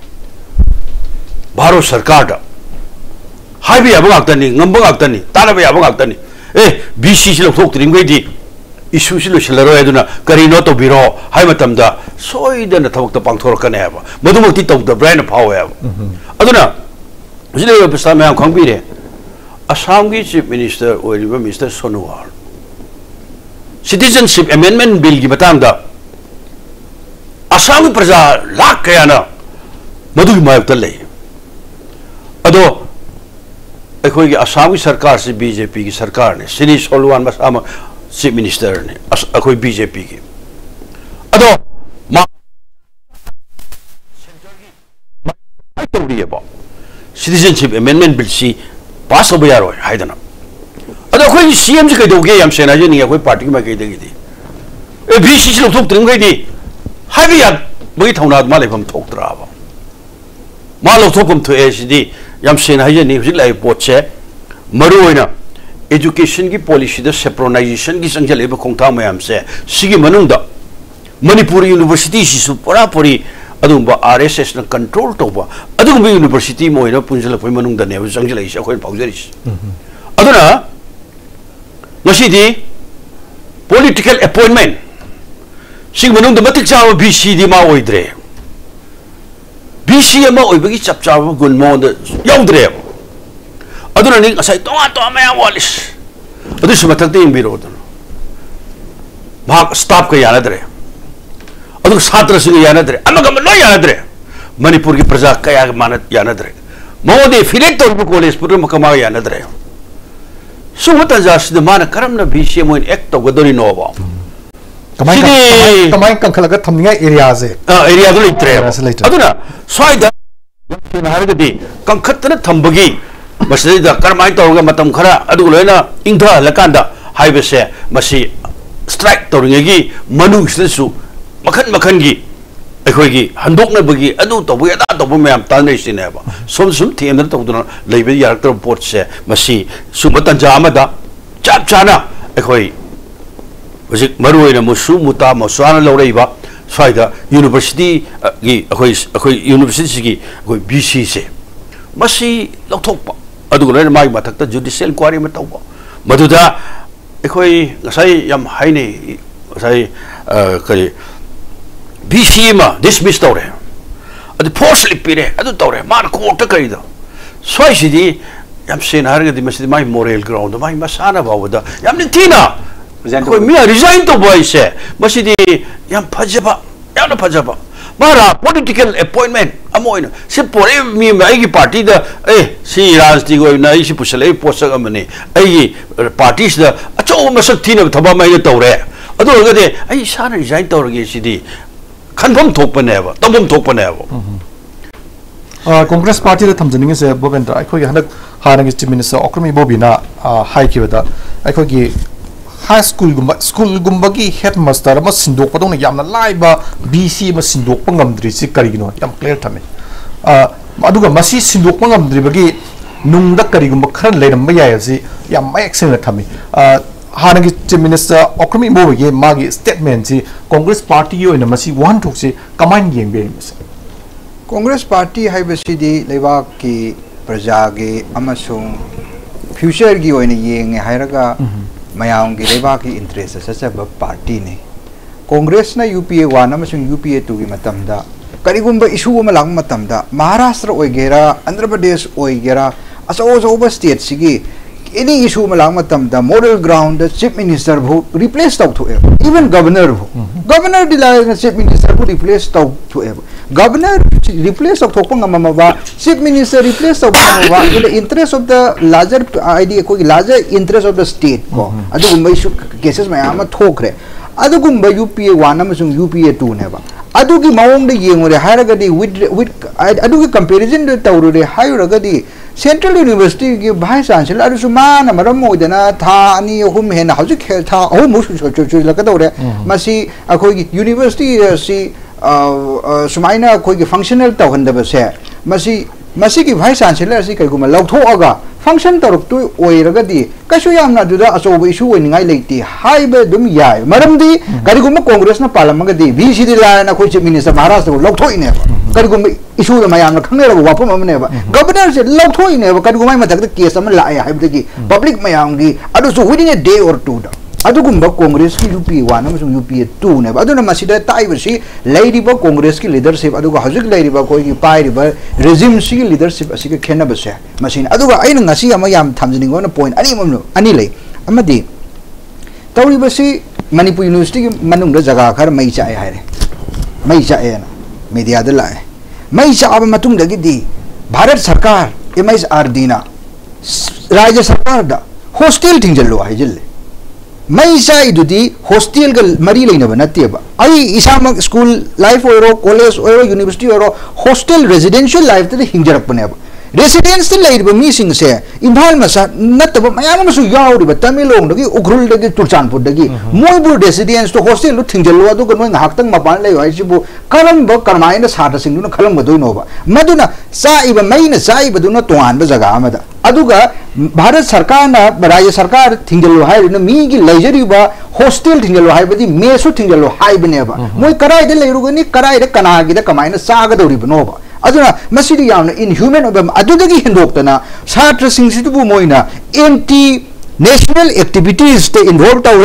भारत सरकार दा हाइबे याबगाक्तनी ngambagaktani तानबे याबगाक्तनी ए BC से लौथोक्त्रिंगैदि इशू से लोसलरो एदुना करिनो तो बिरो हाइ मतमदा सोइदन थबक पांगथोरकने हाबा मदुमक्ति तौद ब्राइन फाव हाबा अदुना जिले बस्ता मयाम खंगबिरे असम की चीफ मिनिस्टर ओइरिबा mister Sonowal citizenship amendment bill की बतांगदा असम की प्रजा लाख कयाना मदुगी मायक्ता ले अदो अखोई की असम की सरकार से BJP की सरकार ने सिनी सोलवान मसाम चीफ मिनिस्टर ने अखोई BJP की अदो मा सेंटर की सिटीजनशिप अमेंडमेंट बिल सी पास हो यारो हाइदना अदो अखोई CM से कइदोगे याम सेना जे नहीं अखोई पार्टी में कइदेगी दी ए BC से लोथोक त्रिंगैदि हाइबे या बगी थौना मा लेफम थोकत्राबा मा लोथोकम थोए सिदी याम सेना हाइजनी हुजिक लाई पोचे मरुओइना एजुकेशन की पॉलिसी द सेप्रोनाइजेशन की संजलेब खोंथा मयाम से सिगी मनुंदा मणिपुर यूनिवर्सिटी सिसु पूरा पूरी अदुंबा RSS न कंट्रोल तोबा अदुंबा यूनिवर्सिटी मोइना पुंजल कोइ मनुंदा ने संजलै से कोइ पाउजरिस अदुना नसिदी पॉलिटिकल अपॉइंटमेंट सिगी मनुंदा मतिक चाव BC दी मा ओइद्रे BC अमा ओइबगी चपचाव गुन मोद यौद्रे अदुना नि असै तोआ तो मया वालिस अदु सुमथक ते इंबिरो दन भाग स्टाफ का यानद्रे अदु छात्र सिंग यानद्रे अमगम लो यानद्रे मणिपुर की प्रजा कया मानत यानद्रे मोदे फिलेट तो कॉलेज पुर मकमा यानद्रे सुमत जासिद मान करमना BC मोइन एक्ट तो गदोरी नोबा कमाई कंखलगा थमनिया एरिया से एरिया दो लेत्रे अदुना स्वाइदा हारगदी कंखतन थंबगी मसदीदा करमाई तौरगा मतम खरा अदु लोइना इंधा लकांदा हाइबसे मसी स्ट्राइक तौरिंगगी मनुसु मखन मखनगी अखोइगी हंदोकनबगी अदु तौबु यदा तौबु मयाम तानै सिनेबा सोम सुम थेमन तौदुना लेबे यारक्टर पोर्ट से मसी सुमतन जामदा चाप चाना अखोइ हुजिक मरुइना मुसु मुता मसवाना लौरैबा स्वाइदा यूनिवर्सिटी की अखोइ यूनिवर्सिटी की अखोइ BC से मसी लौथोकपा अदुगुना माइ मथक्ता जुडिशियल इंक्वायरी में तौबा मदुदा अखोइ गसाई याम हाइने गसाई करी BC मा डिसमिस तौरे अदु फोर्सली पिरे अदु तौरे मान कोर्ट करिदा स्वाइसिदी याम सेना हारगदी मसी माइ मोरल ग्राउंड माइ मसाना बावदा याम निथिना कोई मिया रिजाइन तो बॉय से मसीदी याम फजबा याम फजबा मारा पॉलिटिकल अपॉइंटमेंट अमोइन से पोरे मी माई की पार्टी द ए सी राजनीति को ना इसी पुछले पोसक अमने ए पार्टी द achau masak thina thaba mai tawre adu gade ai sana resign tawrage sidi khanbam thokpane ba tabam thokpane ba Congress Party the thamjaning se Bobendra ai khoi hanak harang chief minister Okrami Bobina hai kiwada ai khoi gi high school gumba gi headmaster ma sindok padong yamna laiba BC ma sindok pangamdri si karigino yam clear thame aduga masi sindok pangamdri bagi nungda karigumba kharan leiram ya si yam mayak sing thame harang chief minister Okrami Bobigi magi statement si Congress Party yo ina masi one thok si kaman yengbe masa Congress Party hai basidi leiba ki praja ge amasung future gi oina yeng hairaga mayang gi leiba ki interest sa ba party ne Congress na UPA 1 amasung UPA 2 gi matamda karigumba issue ma lang matamda Maharashtra oigera Andhra Pradesh oigera aso state sigi any issue ma lang matamda model ground the chief minister bhu replace tau thu even governor governor dilai chief minister bhu replace tau thu governor replace of thokpang amama chief minister replace of amama in the interest of the larger idea ko larger interest of the state ko adu gumbai cases ma ama thokre adu gumba UPA 1 amasung UPA 2 ne ba adu gi maung de yengore hairagadi with adu gi comparison de tawrure hairagadi Central University ki Vice Chancellor adu sumana maram moidana tha ani hum hena haujuk tha hum chu lakadore masi akoi gi university si sumaina akoi gi functional tawhandaba se masi ki Vice Chancellor si kai guma lauthoaga function taruk tu oiragadi kasu yamna duda asoba issue oiningai leiti haibe dum yai maramdi kariguma Congress na palamagadi VC la na khoi chief minister Maharashtra lauthoine kariguma issue da mayamna khangnera wapam amne ba governor se lauthoine ba kariguma matak da case am la ai haibdagi public mayamgi adu so within a day or two da adugumba Congress ki UPA 1 amasung UPA 2 ne aduna masida taibasi leiriba Congress ki leadership aduga hajik leiriba koi ki pairiba regime si leadership asika khena base machine aduga aina ngasi ama yam thamjini ngona point ani lei amadi tawribasi Manipur University ki manung da jaga khar mai chae haire mai chae na media da lae mai chaaba matung da gi di Bharat Sarkar MSRD na Rajya Sarkar da hostel thingjallo haijille mai sai dudi hostel gal mari leina banate ba ai isama school life oiro college oiro university oiro hostel residential life te hingjarak bane ba residence te leiriba mi sing se Imphal masa nataba mayam masu yauriba Tamilong dagi Ukhrul dagi Turchanpur dagi moibu residence to hostel lu thingjallo adu ko noi haktang mapan lei ai sibu kalam ba karmaina sata sing nu khalam gadoi no ba maduna saiba maina saiba duna toan ba jaga amada aduga Bharat Sarkar na Rajya Sarkar thingjallo hai na mi gi leijari ba hostel thingjallo hai badi mesu thingjallo hai bane ba moi karai de leiru gani karai de kana gi da kamaina saga dori bano ba aduna masidi yamna inhuman obam adudagi hindoktana satra sing situ moina anti national activities te involved tawre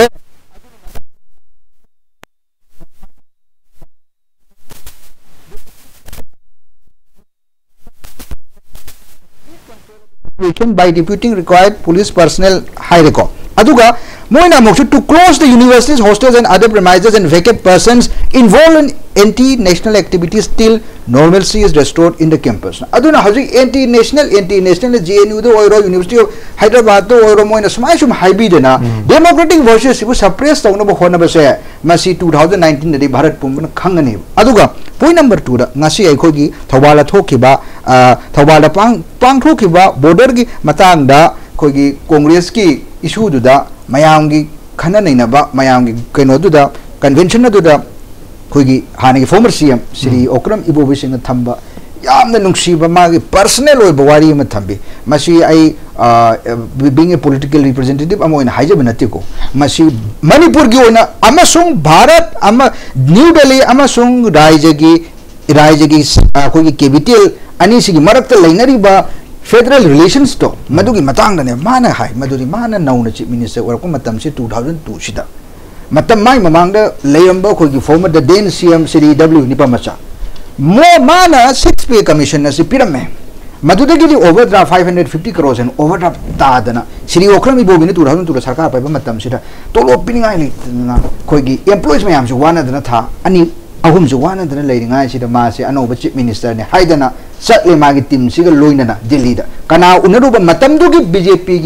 by deputing required police personnel high record aduga moina moksu to close the universities hostels and other premises and vacant persons involved in anti-national activities till normalcy is restored in the campus aduna haji anti-national JNU do oiro University of Hyderabad do oiro moina sum haibi dena democratic voices ibu suppress tawna bo hona ba se masi 2019 de Bharat pumbana khangani aduga point number 2 da ngasi ai khogi thawala thokiba thawala pang thokiba border gi matang da khogi Congress ki issue du da mayam gi khana nei na ba mayam gi keno du da convention du da khogi hani former CM Sri Okram Ibobi Singh thamba yamna nungsiba magi personal oi bawari ma thambi masi ai being a political representative amoina haijab nati ko masi Manipur gi ona amasung Bharat ama New Delhi amasung Rajagi khogi capital ani sigi marakta lainari ba federal relations to madugi matang ne mana hai maduri mana nauna chief minister or ko matam se 2002 sida matam mai mamang da layamba khogi former the then CM Sri W Nipamacha mo mana 6 pay commission na si pirame madudagi overdraft 550 crores and overdraft tadana Sri Okram Ibobi ne 2002 sarkar pa matam sida tolo piningai li na khogi employees mayam ju wana dana tha ani ahum ju wana dana leiringai sida ma se anoba chief minister ne haidana satle magi team siga loinana Delhi da kana unaruba matam dugi BJP gi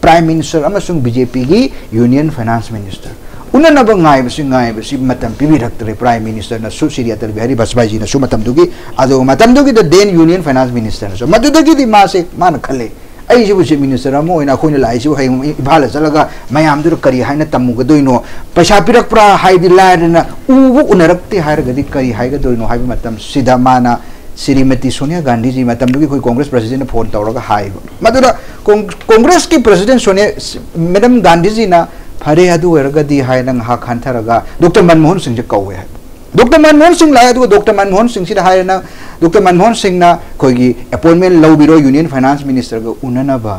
prime minister अमसुंग BJP की union finance minister उन्नब गायबसी मतम पीबीरक्तरे prime minister न सुश्री अटल बिहारी वाजपेयी जी न सु मतमदुगी अदो मतमदुगी the then union finance minister न मदुदगी दि मासे मान खले अइसिबु चीफ मिनिस्टर अमो ओइना खोइन लाइसिबु है इभाल चलगा मयामदुर करी हाइना तमुगदोइनो पैसा पिरकप्रा हाइदि लायना उबु उनरक्ति हायरगदि करी हाइगदोइनो हाइबु मतम सिदा माना श्रीमती सोनिया गांधी जी मतम कोई कांग्रेस प्रेसिडेंट फोन तौर मधुरा कांग्रेस की प्रेसिडेंट सोनिया मैडम गांधी जी ना फरे अदुगदी है खानथरगा डॉक्टर मनमोहन सिंह कौवे है डॉक्टर मनमोहन सिंह लाए डॉक्टर मनमोहन सिंह डॉक्टर मनमोहन सिंह कोई अपॉइंटमेंट लौबिरो यूनियन फाइनेंस मिनिस्टर को उन्नब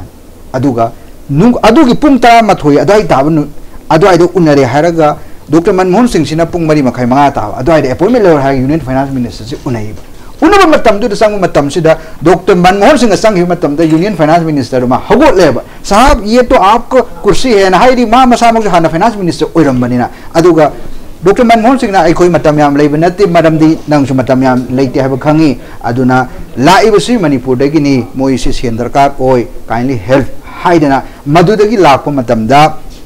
पुंग 13 अदुवाई ताब अदुवाई उन्नरे है डॉक्टर मनमोहन सिंह पुंग मरी मखै मंगा ताब अदुवाई अपॉइंटमेंट लौर है यूनियन फाइनेंस मिनिस्टर से उन्नई उन्नब डॉक्टर मनमोहन सिंह संग यूनियन फाइनेंस मिनिस्टर में हगोलेब साहब ये तो आपको कुर्सी है ना मा मसा हाँ फाइनेंस मिनिस्टर ओरमबनीना डॉक्टर मनमोहन सिंह अखोई नते मरमदी नंगसु लेते है खंगी अदुना लाइबसी मणिपुरदगिनी मोइसे सेन दरकार ओय काइंडली हेल्प हाइदना मधुदगी लाप मतमदा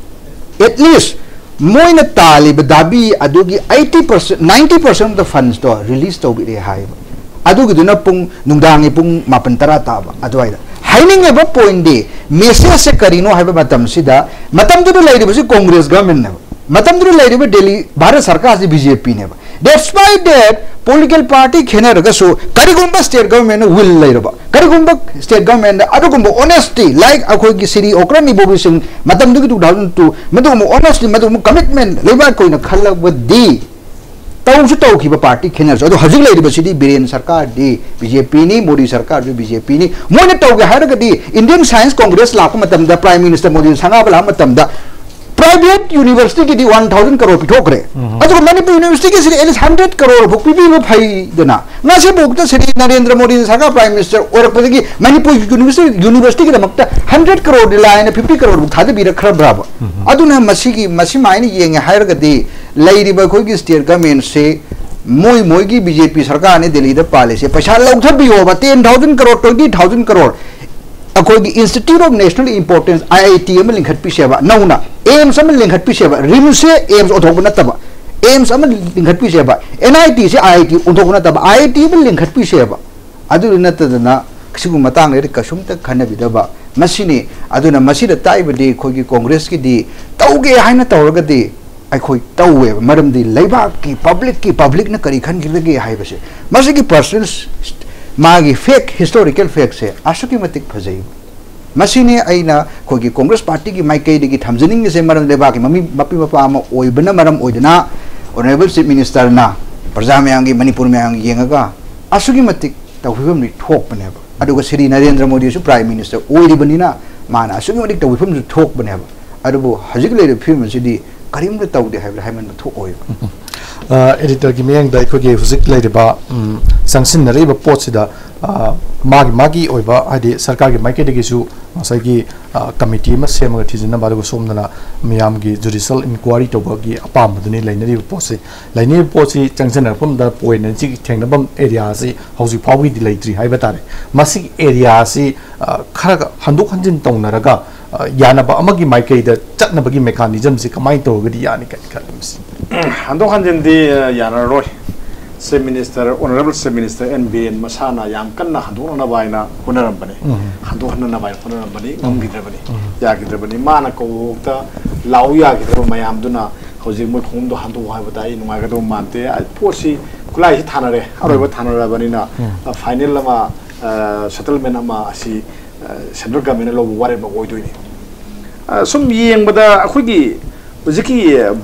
एटलीस्ट मोइना तालिब दाबी अदुगी 80% 90% of the funds to release तौबिरे हाइब अदुगिदुना पुंग नुंगदांगी पुंग 9:10 ताब अदुवाइदा हाइनिंग पॉइंट दे मेसेज से करीनो है कांग्रेस गवर्नमेंट ने दिल्ली भारत सरकार से बीजेपी ने डेस्पाइट दैट पॉलिटिकल पार्टी खेनरगसु करिगुंबा स्टेट गवर्नमेंट विल लेरबा करिगुंबा स्टेट गवर्नमेंट अदुगुंबा ऑनेस्टी लाइक अखोई की श्री ओक्रमी बोबी सिंह 2002 मदुगुंबा ऑनेस्टी मदुगुंबा कमिटमेंट लेबा कोइना खलबदी तौसु तौखिबा पार्टी खेनरसु अदु हजिक लेरिबसिदी बीरेन सरकार दी बीजेपी नि मोदी सरकार जो बीजेपी नि मोने तौगे हारगदी इंडियन साइंस कांग्रेस लाप मतमदा प्राइम मिनिस्टर मोदी संगाबला मतमदा प्राइवेट यूनिवर्सिटी की 1000 करोड़ पिठोकरे अदु मणिपुर यूनिवर्सिटी की एटलीस्ट 100 करोड़ बुक पिबी फैदना नासे बुकता श्री नरेंद्र मोदी सरकार प्राइम मिनिस्टर ओरपदगी मणिपुर यूनिवर्सिटी की दमकता 100 करोड़ लाइन 50 करोड़ बुक थादे बिरखरब्राब अदुना मसिगी मसिमाइनि येंगे हायरगदी लैरिबा खोगी स्टेट गवर्नमेंट से मोई की बीजेपी सरकार ने दिल्ली दा पाले से पैसा लौथबियोबा 10,000 करोड़ 20,000 करोड़ अखोगी institute of national importance IIT में लिंखट पिसेबा नौना एम्स में लिंखट पिसेबा रिम्स से एम्स ओथोब नतबा एम्स में लिंखट पिसेबा NIT से IIT ओथोब नतबा IIT में लिंखट पिसेबा अदु नतदना किसिगु मतांग रे कसुमत खनबिदबा मसिने अदुना मसिदा ताइबदि खोगी कांग्रेस की दी तौगे हाइना तौरगदि अखोई तौवे मरमदि लेबाक की पब्लिक न करी खनगिरगे हाइबसे मसिगी पर्सनल मागी फेक हिस्टोरिकल फेक से आसुकी मतिक फजई मसिने अइना खोगी कांग्रेस पार्टी की माइकैदगी थमजनिंग से मरम लेबाकी ममी मपी मपा अमा ओइबना मरम ओइदना ऑनरेबल चीफ मिनिस्टर ना प्रजा मयांगी मणिपुर मयांगी येंगा आसुकी मतिक तौफिबम नि ठोकबनेबा अदुगा श्री नरेंद्र मोदी सु प्राइम मिनिस्टर ओइरिबनिना माना आसुकी मतिक तौफिबम सु ठोकबनेबा अदुबो हजिक लेरे फिल्म सिदी करीम तौदे हाइमन थोक एडिटर की मियांग दाई खोगे हुजिक लेरिबा संगसिन नरेबा पोटसिदा मागी ओइबा हादि सरकार की माइकेदगिसु मसागी कमिटी मा सेमगा थिजना बादगो सोमदना मियाम की जुडिशियल इंक्वायरी तौबगी अपामदनि लैनरिबा पोटसे लैनरिबा पोटसि चंगजनरपम दा पॉइंट छि थेंगनबम एरिया से हौजि फावगी दि लैत्रि हाइबा तारे मसि एरिया से खरग हंदोक हंजिन तौनरगा यानबा अमगी माइकेदा चटनबगी मेकानिजम से कमाई तौगदी यानि कलमसी हंदोक हंजिन दि यानरोय से मिनिस्टर ऑनरेबल से मिनिस्टर NBN मसाना याम कन्ना हंदोना बायना हुनरबने हंदोहनना बाय हुनरबने ngomgidrabani yagidrabani mana कोता लाउ यागिद्रब मयामदुना हौजिक मोय खोमदो हंदो हायबता इ नुमागदो मानते पोसी कुलाई थानारे अरोबा थानारबनिना फाइनल मा सेटलमेंट मा असि सेंट्रल गवर्नमेंट लो वारे मा ओइदोइनि सुम येंबदा अखोगी हौजिकी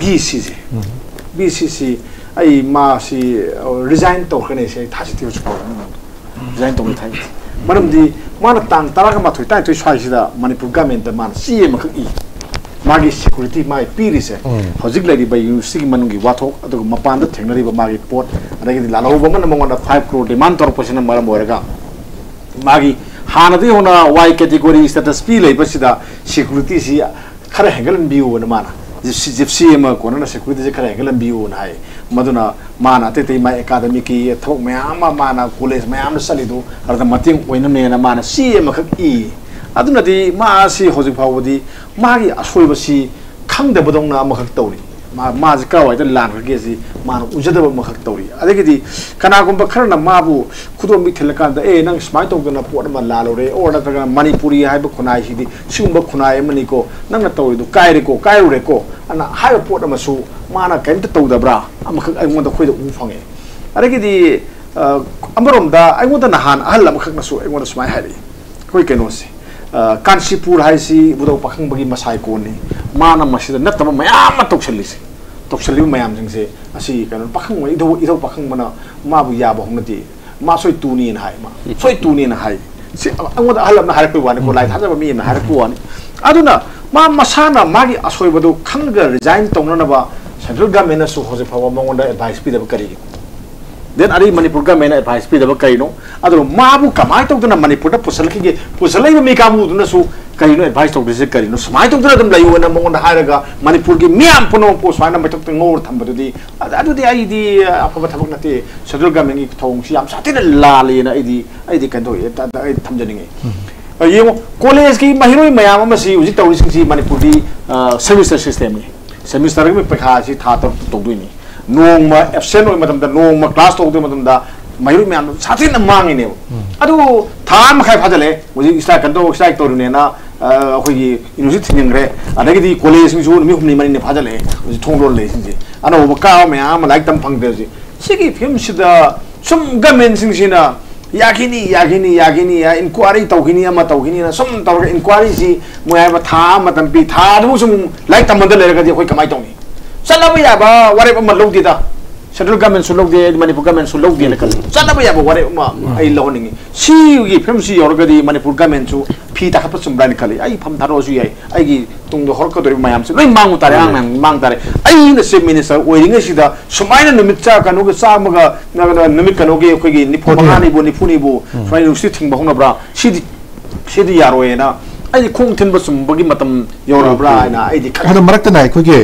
BCC आई मासी रिजाइन तौखने से थासितिव छ रिजाइन तौनि थाइ मरमदि माना तांग तारागा माथोइ ताइ तोइ स्वाइसिदा मणिपुर गवर्नमेंट मान सीए मखइ मागी सिक्युरिटी माइ पीरिसे हौजिक लैरि बाय यूनिवर्सिटी मनुंगी वाथोक अदुग मपान द थेंगनरिबा मागी पोट अदगि लालौबा मन मंगोना 5 करोड़ डिमांड तोरपोसिन मरम ओरगा मागी हानदि होना वाई कैटेगरी स्टेटस पी लैबसिदा सिक्युरिटी सी खरा हेंगलन बिउ न माना जिप्सी एमा कोना सिक्युरिटी से खरा हेंगलन बिउ न हाय मदुना माना ते मा एकेडमी की थोक मयाम माना कॉलेज मयाम सलिदो अरदा मतिंग ओइनने माना सी एमा खक इ adunadi ma si hojik phawdi magi asoibasi khangdabadongna amakak tawri ma ka wai da lan ge si ma ujadaba makak tawri adegidi kana gumba kharna mabu khudom mi thelakanda nang smai tawdana pot ma lalore or na taga manipuri haiba khunai sidi sumba khunai mani ko nang na tawri du kaire ko kairure ko ana haiba pot ma su mana kainta tawdabra amakak aingonda khoida u phange adegidi ambaromda aingonda nahan ahal amakak nasu aingonda smai hari koi kenosi Kansipur haisi budau pakhang bagi masai koni mana masih nak tambah mayam tokselis mayam jengse asi kan pakhang itu pakhang mana ma bu ya bohong nanti ma soi tuni na hai ma soi tuni na hai si anggoda halam na harap wani ko lai thada mi na harap wani aduna ma masana magi asoi badu khangga resign tongna na ba central government na su hoje phawa mongonda advice pi da kari then ari Manipur government advice pi da kari no adu ma bu kamai tokna Manipur da pusalai mi kamu duna su kari no advice tok dise kari no smai tok dum layu na mongonda haraga Manipur gi miam puno po swana ma tok ngor thambadu di adu di ai di apa thabak nate central government gi thong si am satina lali na ai di kan do ai thamjaninge yengo college ki mahiroi mayam ma si uji tawri sing si Manipur di semester system ni semester gi pakha si tha tok duini nong ma absent oi matam da nong ma class tok du matam da mahiroi mayam satina mangi ne adu tha ma khai phajale uji sta kan do sta tor ne na अखोई university थिंगरे अदगी college में जो मी हमनी money ने फाजले थोंग role ले सिंजे अना ओब का मयाम लाइक तम फंगदे जी सिगी फिल्म सिदा सम गवर्नमेंट सिंग सिना यागिनी या इंक्वायरी तौगिनी अमा तौगिनी ना सम तौग इंक्वायरी सी मोयाब था मतम पी था दु सम लाइक तम मंद लेरगा जी अखोई कमाई तौनी चलबा याबा वरे अमा लौदिदा सेंट्रल गवर्नमेंट सु लौदे मणिपुर गवर्नमेंट सु लौदे लकल चलबा याबा वरे अमा आई लौनिंगी सी गी फिल्म सी योरगदी मणिपुर गवर्नमेंट सु फी ताखप सुमब्रान खले आई फम थारो सु याई आईगी तुंगदो हरक दरि मयाम से लोई मांगु तारे आंग मांग तारे आई न चीफ मिनिस्टर ओइरिंग सिदा सुमाइना नुमित चा कनुग सामगा नुमित कनुगे अखोगी निफो बहानी बो निफुनी बो फाइ नुसि थिंग बहंगब्रा सिदी यारोयना आई खोंग थिनब सुमबगी मतम योरब्रा आइना आईदी हद मरक्तना अखोगी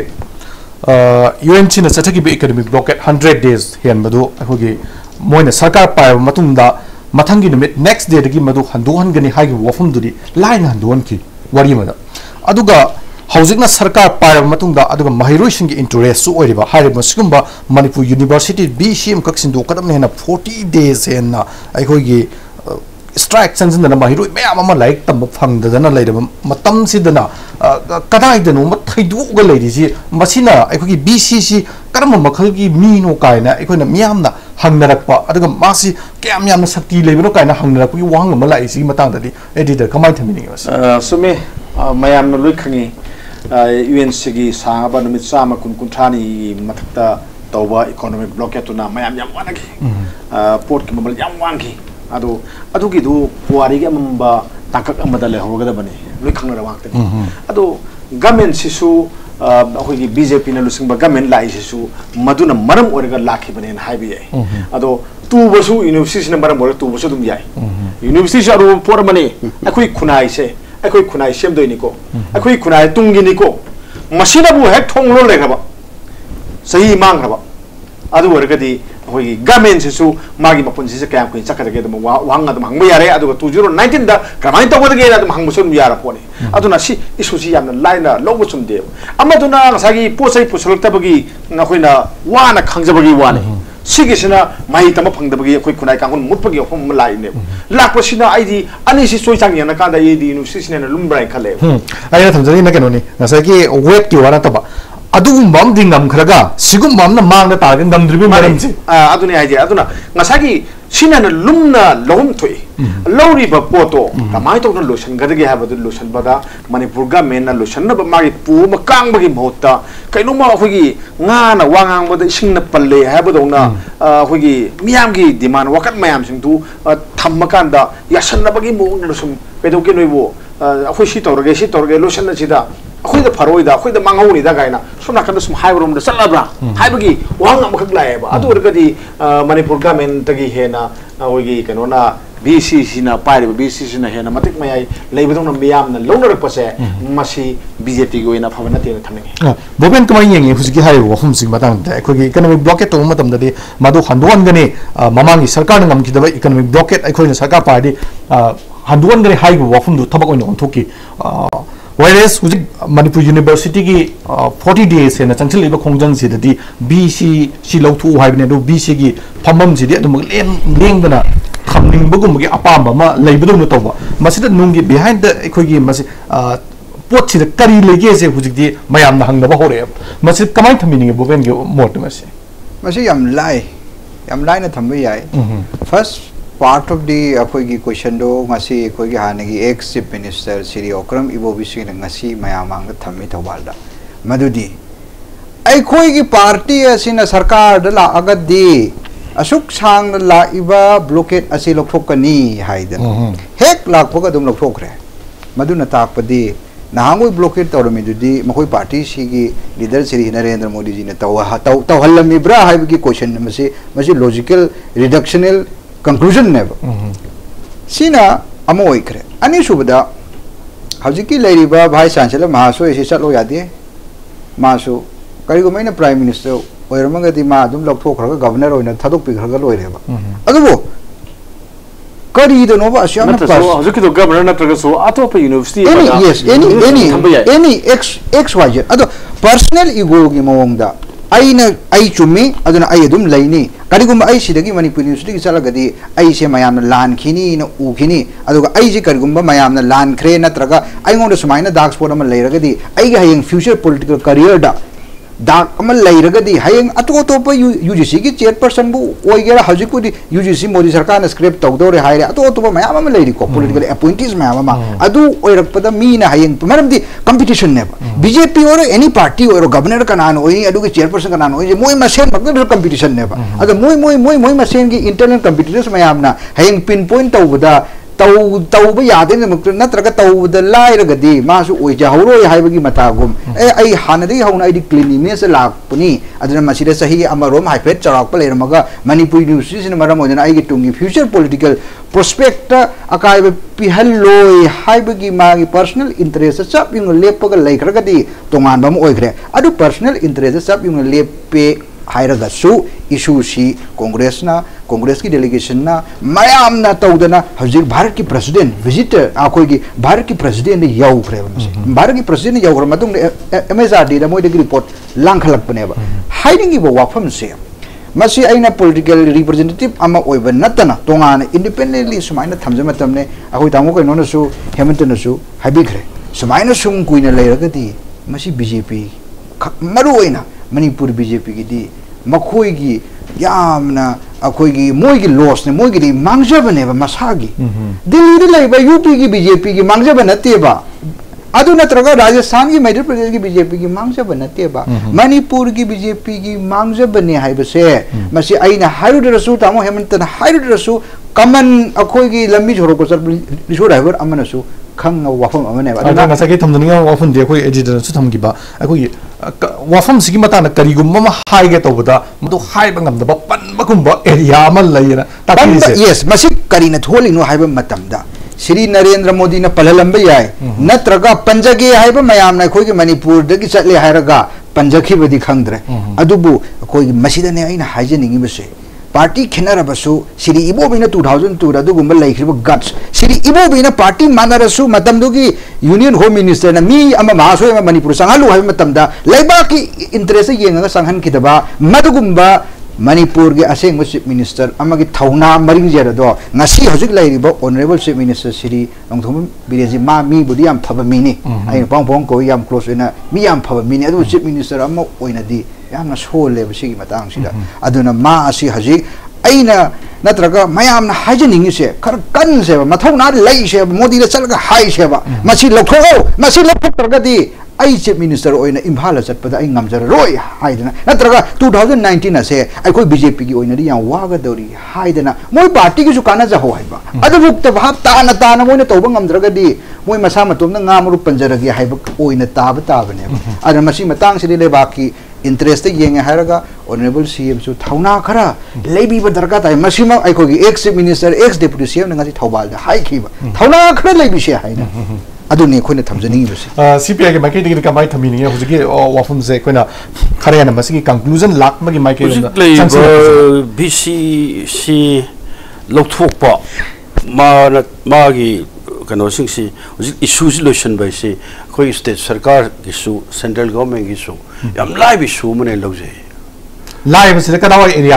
UNC na chathaki bi economic blockade 100 days hian madu अखोगी मोइना सरकार पाय मतुंदा मथंगी नुमित नेक्स्ट डे दगी मदु हंदोहन गनी हागी वफम दुदी लाइन हंदोहन की वरी मदा अदुगा हौजिकना सरकार पायब मतुंदा अदुगा महिरोइसिंग की इंटरेस्ट सु ओरिबा हारिबा सिगुंबा मणिपुर यूनिवर्सिटी BCM कक्सिंदो कदम हेना 40 days हेना अखोगी स्ट्राइक संजन महिरोइ मयाम अमा लाइक तम फंगदना लेदब मतम सिदना कदाइदनो मथैदुगा लेदिसि मसिना अखोगी BCC करम मखलगी मीनो कायना अखोना मियामना हंगनरकपा अदुगा मासी क्याम यामना शक्ति लेबनो कायना हंगनरकपी वांग अमा लाइसि मतांगदि एडिटर कमाइ थमिनिंग बस सुमे मयामना लोइ खंगी UNC gi साबा नुमित सामा कुनकुंथानी मथक्ता तौबा इकोनॉमिक ब्लॉकेट तुना मयाम याम वानगी पोर्ट की मबल याम वांगी अदुगी दु पुआरी के अमबा ताकक अमदा ले होगदबनी लोइ खंगरा वाक्तनी अदो गवर्नमेंट सिसु अखोगी BJP ना लुसिंग बा गवर्नमेंट लाइसिसु मदुना मरम ओरगा लाखिबने हाइबि याय अदो तुबसु यूनिवर्सिटी ना मरम ओर तुबसु दुम याय यूनिवर्सिटी अरु पोर मने अखोई खुनाइ से अखोई खुनाइ सेमदोइनिको अखोई खुनाइ तुंगिनिको मसिनाबु हेक थोंगलो लेखबा सही मांगखबा अदु ओरगदी अखोई गवर्नमेंट सिसु मागी मपुनसि से कयाम कुइन चकदगे दम वांग दम हंग यारे अदु 2019 दा क्रमाइन तबदगे दम हंग मुसुम यारा पोने अदुना सि इशुसि यामना लाइना लोगो सुमदे अमदुना ngसागी पोसै पुसलक्तबगी नखोइना वाना खंगजबगी वाने सिगिसिना माहि तम फंगदबगी अखोइ खुनाइ कांगुन मुटपगी हम लाइने लाकपसिना आइदि अनिसि सोइचांग याना कादा येदि यूनिवर्सिटीना लुमब्राइ खले आइना थमजनि न केनोनि ngसागी वेट की वाना तबा अदुगुम्बा अमदि ngमखरगा सिगुम्बा अमना मांगना तारगन ngमद्रिबि मरमसि अदुनि हाइजे अदुना ngसागी सिनाना लुमना लहुम थोइ लौरिबा पोतो कमाइ तोना लोशन गदगे हाबदु लोशन बदा मणिपुर गवर्नमेंट ना लोशन ना मागी पुम कांगबगी महत्ता कैनोमा अखोगी ngaना वांगांग बदा सिंगना पल्ले हाबदौना अखोगी मियामगी डिमांड वकत मयाम सिंगदु थम्मकांदा यासन्नबगी मोंगना सुम पेदोके नोइबो अखोई सि तौरगे लोशन ना सिदा अखोइदा फरोइदा अखोइदा मांगौनिदा गायना सोना कन सुम हाइबरोमदा चलब्रा हाइबगी वांग अमखक लाएबा अदु ओरगदी मणिपुर गवर्नमेंट तगी हेना ओगी कनोना BCC ना पाइब BCC ना हेना मतिक मयाई लेबदोंना मियामना लौनरकपसे मसी BJP की ओइना फबना तेना थमने बोबेन कमाइ येंगे हुजिकी हाइ वफम सिंग मतंग दा अखोगी इकोनॉमिक ब्लॉकेट तो मतमददि मदु हंदोन गने ममांगी सरकार न ngमखिदबा इकोनॉमिक ब्लॉकेट अखोइना सरकार party handuan gari hai bu wafum du thabak oin onthoki whereas huji Manipur University ki 40 days na changchil iba khongjang si dadi BC si lawthu hai bne do BC ki phamam si di adum leng dana khamning bagum gi apamba ma leibadu no tawba masida nungi behind the ekhogi masi pot si kari lege se huji di mayam na hangna ba hore masi kamai thamini ge boben ge mot masi yam lai na thambe yai first part of the akhoi question do ngasi akhoi gi hanagi ex chief minister Sri Okram Ibobisi na ngasi mayamang thammi thobalda madudi akhoi gi party asina sarkar da agadi asuk sang la iba blockade asi lokthokani haidan hek lakpoga dum lokthokre maduna takpadi nahangoi blockade tawrami dudi makoi party sigi leader Sri Narendra Modi ji na tawhallami bra haibgi question masi logical reductional conclusion never sina amoy kre ani subada hajiki leiriba bhai chancellor mahaso esi chalo yadi maso karigo maina prime minister oiramaga di ma dum lokthokra governor oina thadok pikhra loireba adubo kari do no ba asyam na so hajiki do governor na traga so atop university any xyz ado personal ego gi mawongda ai chumi aduna ai adum laini karigumba ai sidagi Manipur University ki salagadi ai se mayam lan khini na u khini aduga ai je karigumba mayam lan khre na traga ai ngonda sumaina dark spot am leiragadi ai ga hayeng future political career da dark am leiragadi hayeng ato pa UGC ki chairperson bu oigera hajiku di UGC Modi sarkar na script tawdore haire ato mayam am leiri ko political appointees mayam ma adu oirakpada mi na hayeng maram di competition ne BJP or any party or governor kanan oi adu ki chairperson kanan oi moi masen magna competition ne ba adu moi masen ki internal competitors mayam na hayeng pinpoint tawda tau ba yade ne natraga tau da lai ragadi masu oi jahuro haibagi matagum ai hanadi hauna ai cleanliness lakpuni aduna masida sahi amarom haipet charak pa lermaga Manipur University ne maram odena ai gi tungi future political prospect akai pihalloi haibagi magi personal interest sap yung lepaga laikragadi tongan bam oigre adu personal interest sap yung lepe hairaga su issue si congress ki delegation na mayam na tawdana hajik bharat ki president visitor akoi gi bharat ki president ne yau khre bharat ki president ne yau khre matung MSRD da moi de report langkhalak pane ba hiding gi wafam se masi aina political representative ama oiba natana tongana independently sumaina thamjama tamne akoi tamu ko nona su Hemant na su habikhre sumaina sum kuina leiragadi masi BJP maru oina Manipur BJP ki di makhoi gi yamna akoi gi moi gi loss ne moi gi mangjaba ne ba masagi Delhi de lai ba UP ki BJP ki mangjaba natte ba adu natraga Rajasthan ki Madhya Pradesh ki BJP ki mangjaba natte ba Manipur ki BJP ki mangjaba ne hai ba se masi aina hairu de rasu tamo Hemant na hairu de rasu kaman akoi gi lambi jhoro ko sar risu driver amana su khang wafam amane ba aduna ngasa ke thamdani wafam de khoi editor su thamgi ba akoi wafam sigi matana karigum ma haige tawda madu haiba ngamda ba panbagumba area ma layina takise yes masi karina tholino haiba matamda Sri Narendra Modi na palalamba yai natraga panjage haiba mayam na khoi gi Manipur da gi chatle hairaga panjakhi badi khangdre adubu khoi masida ne aina haijeningi base party khenarabasu Sri Ibobina 2002 da dugumba laikriba guts Sri Ibobina party manarasu matamdugi Union Home Minister na mi ama maso ama Manipur sangalu haiba matamda laiba ki interest yenga sanghan kidaba madugumba Manipur ge aseng chief minister amagi thauna maring jera do ngasi hojik lairiba honorable chief minister Sri Nongthom Bireji ma mi budi am phaba mi ni ai pong ko yam close ina mi yam phaba mi ni adu chief minister amma oina di yamna sole bisi matang sida aduna ma asi haji aina natraga mayam na haijening se khar kan se mathau na lai se Modi la chalga hai se ba masi lokho targadi ai chief minister oina Imphal chatpada ai ngamjar roi haidana natraga 2019 ase ai koi BJP gi oina ri yang waga dori haidana moi party gi su kana ja ho haiba adu bukta bhap ta na moi na toba ngamdraga di moi masa matum na ngamru panjara gi haiba oina tab ne ada masi matang se le baki interest yeng haraga honorable CM su thauna khara leibi ba darka tai masima ai ko gi ex minister ex deputy CM ngasi thobal da hai khiba thauna khara leibi se haina adu ne khoi na thamjani bisi CPI ke maike digi kamai thamini ya hujigi wafum se koina khare na masigi conclusion lak magi maike BC si lokthok pa मागी कनो सिंसी issues lotion बाइसे कोई state सरकार issue central government issue यम लाइव issue मने लौजे live से कदावा area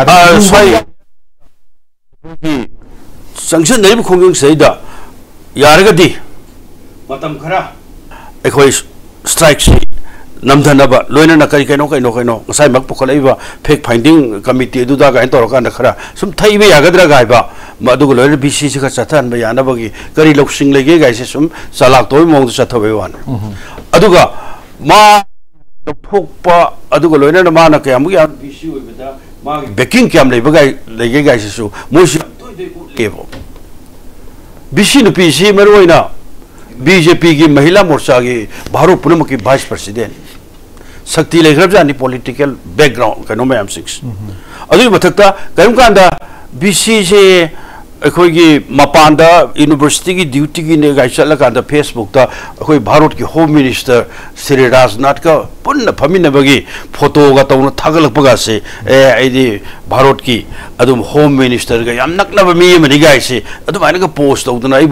की संक्शन नहीं खोंगंग सैदा यारगदी मतम खरा एखोई स्ट्राइक से नमधनबा लोइना कई कनो ngасai mak pokhalaiba fake finding committee duda ga toroka na khara sum thaibe yagadra gaiba madu loina bc se ka chathan ba yana bagi kari loksing lege gai se sum salak toy mong chathabe wan aduga ma phokpa aduga loina na ma na kya mu ya bc oibada ma backing kyam leiba gai lege gai se su mo si toy de ko lebo bc no pc meroina BJP की महिला मोर्चा की भारत पुनम की vice president शक्ति लेखरजानी political background कनो मैम सिक्स अदुई मथक्ता कयम कांदा बीसी से अखोगी मपांदा यूनिवर्सिटी की ड्यूटी की ने गाय चला कांदा फेसबुक ता अखोई भारत की होम मिनिस्टर श्री राजनाथ का पुन्न फमिन बगी फोटो गा तौन थागलपगा से ए भारत की अदुम होम मिनिस्टर का याम नकनब मी मनि गाय से अदुम आने का पोस्ट तौदना आइबु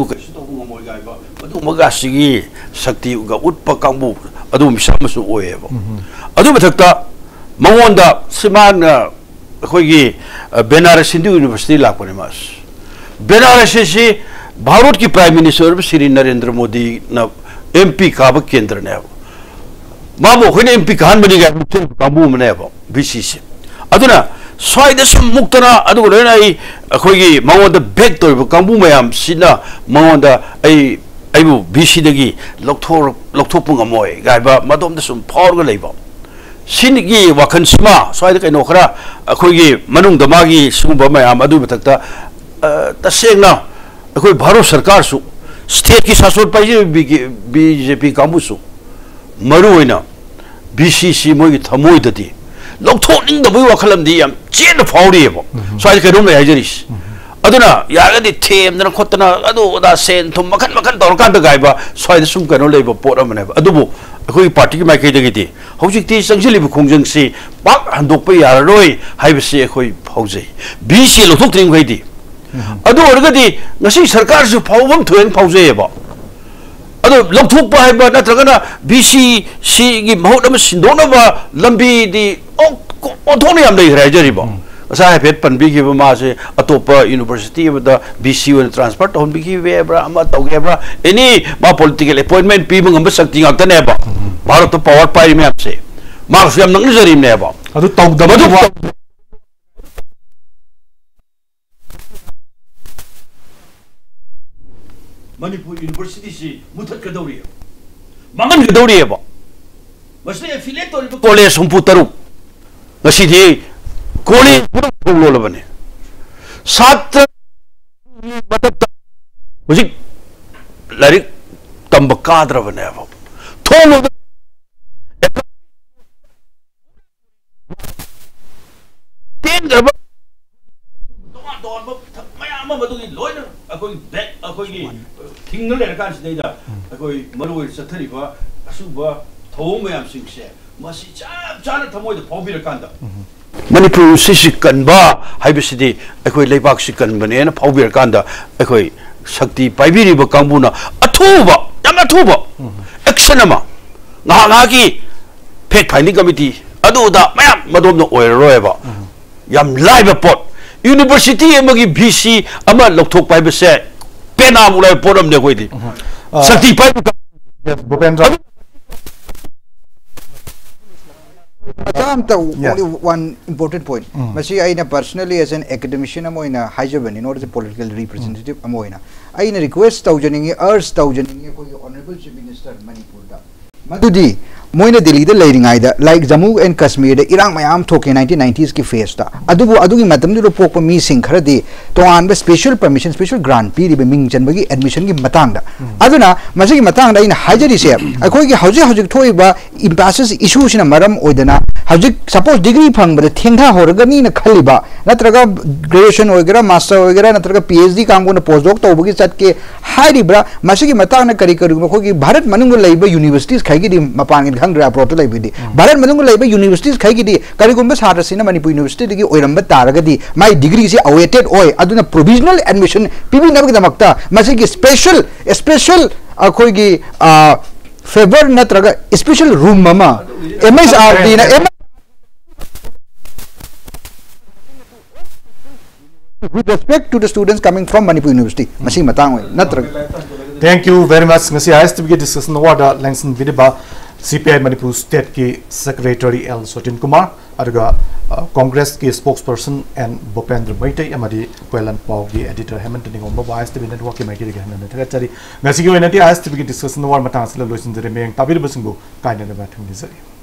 मगासी शक्ति उत्प कांबू मिसामसु ओएबो अदु मथक्ता मंगोंदा सिमान अखोगी बेनारस हिंदू यूनिवर्सिटी लापने मास बेनारस से भारत की प्राइम मिनिस्टर श्री नरेंद्र मोदी न एमपी काब केंद्र ने मामो खोने एमपी कान बनी गा कांबू मनेबो बीसी से अदुना स्वाइद सम मुक्तना अदु लेना अखोगी मंगोंदा बेक तोइबो कांबू मयाम सिना मंगोंदा अबू बीसी दगी लौथोपुंग अमोय गायबा मदोम सुम फौरग लेबो सिनगी वखन सिमा स्वाइद कनो खरा अखोगी मनुंग दमागी सुबा मयाम अदु मथक्ता तसेंगना अखोई भारत सरकार सु स्टेट की शासन पाइजे बीजेपी कांबुसु मरु होइना बीसीसी मोगी थमोय दती लौथोनिंग दबई वखलमदी याम चेन फाउरियबो स्वाइद कनो मे हाइजरिस अदुना यागदी थेमदना खोतना अदुदा सेन थुम मखन मखन तौरकांद गायबा स्वाइद सुम कनो लेबो पोट अमनेबा अदुबो अखोई पार्टी की माइकैदगी हौजिक्ति संजिलिबो खोंजंगसी पाक हंदोकपा याररोय हाइबसे अखोई फौजै बीसी लौथोक्त्रिंग गैदी अदु ओरगदी ngasi सरकार सु फावबम थोयन फावजैबा अदु लौथोकपा हाइबा नत्रगना बीसी सी गी महौत अम सिंदोनबा लंबी दि ओथोने याम दै रायजरिबो असा हेपेट पनबी की बमा से अतोप यूनिवर्सिटी बदा बीसी वन ट्रांसफर तो बी की वेब्रा अमा तौगेब्रा एनी मा पॉलिटिकल अपॉइंटमेंट पी मंगम शक्ति ngaktaneबा भारत तो पावर पाइ में आपसे मार्क्स याम नंगजरी नेबा अदु तौदबदु मणिपुर यूनिवर्सिटी से मुथत कदौरी मंगन कदौरीबा मसले एफिलेट तो कॉलेज हुंपु तरु ngasi कोली पूरा फोलो बने सात मतलब मुझे लारिक तंबकाद्र बने अब थोलो तीन गरबा दोन मयाम मदुगी लोइन अकोई बैक अकोई थिंगल लेरकान सिदैदा अकोई मरुई सथरिबा असुबा थौ मयाम सिंगसे मसी चाप चाना थमोय फाउबिरकांदा मणिपुर से कन्बा हाइबसिदी अखोई लेबाक से कन्बने न फाउबिरकांदा अखोई शक्ति पाइबिरिबा कांबुना अथुबा याम अथुबा एक्शन अमा नागागी फेक फाइंडिंग कमिटी अदुदा मयाम मदोम न ओयरोयबा याम लाइव पोट यूनिवर्सिटी अमगी बीसी अमा लौथोक पाइबसे पेना मुलाय पोरम ने कोइदी शक्ति पाइब Bhupendra only one important point. Masi I personally as an academician amoina hijabani in order to political representative amoina. I request taujaningi urge taujaningi honorable chief minister Manipur da. Madudi moina Delhi the leading either like Jammu and Kashmir the Iraq mayam thoke 1990s ki face ta. Adubu adugi matam di pokpa mi sing kharadi to an special permission special grant pi ri ming janbagi admission ki matang da. Aduna masi ki matang da in hijari se akoi ki hauji thoi ba impasses issues in maram oidana हजिक suppose degree फंगबदे थेंगा होरगनी न खलिबा नत्रगा graduation होगेरा master होगेरा नत्रगा पीएचडी कांगोन पोस्टडॉक तौबगी चटके हाइरिब्रा मसिगी मतांग न करी करी मखोगी भारत मनुंग लैबा यूनिवर्सिटीज खाइगी मपांग खंग्रे अप्रोच लाइबिदी भारत मनुंग लाइबे यूनिवर्सिटीज खाइगिदी करिगुम सात्रसिना मणिपुर यूनिवर्सिटी की ओइरंब तारगदी माय डिग्री से अवेटेड ओय अदुना प्रोविजनल एडमिशन पीबी नबगदमक्ता मसिगी स्पेशल अखोइगी फेवर नत्रगा स्पेशल रूम ममा एमएसआरटी ना with respect to the students coming from Manipur University. Masi matang natra. Thank you very much. Ngasi ISTB ki discussion award Langson Vidiba CPI Manipur State ki Secretary L Sotin Kumar aduga Congress ki spokesperson and Bopendra Maitai amadi Kwelan Pau ki editor Hemant Ningom ba ISTB network ki maiki ga hanan thara chari ngasi ki wenati ISTB ki discussion award matang sila loisin jere meng tabir basingbu kaina na bathung ni jari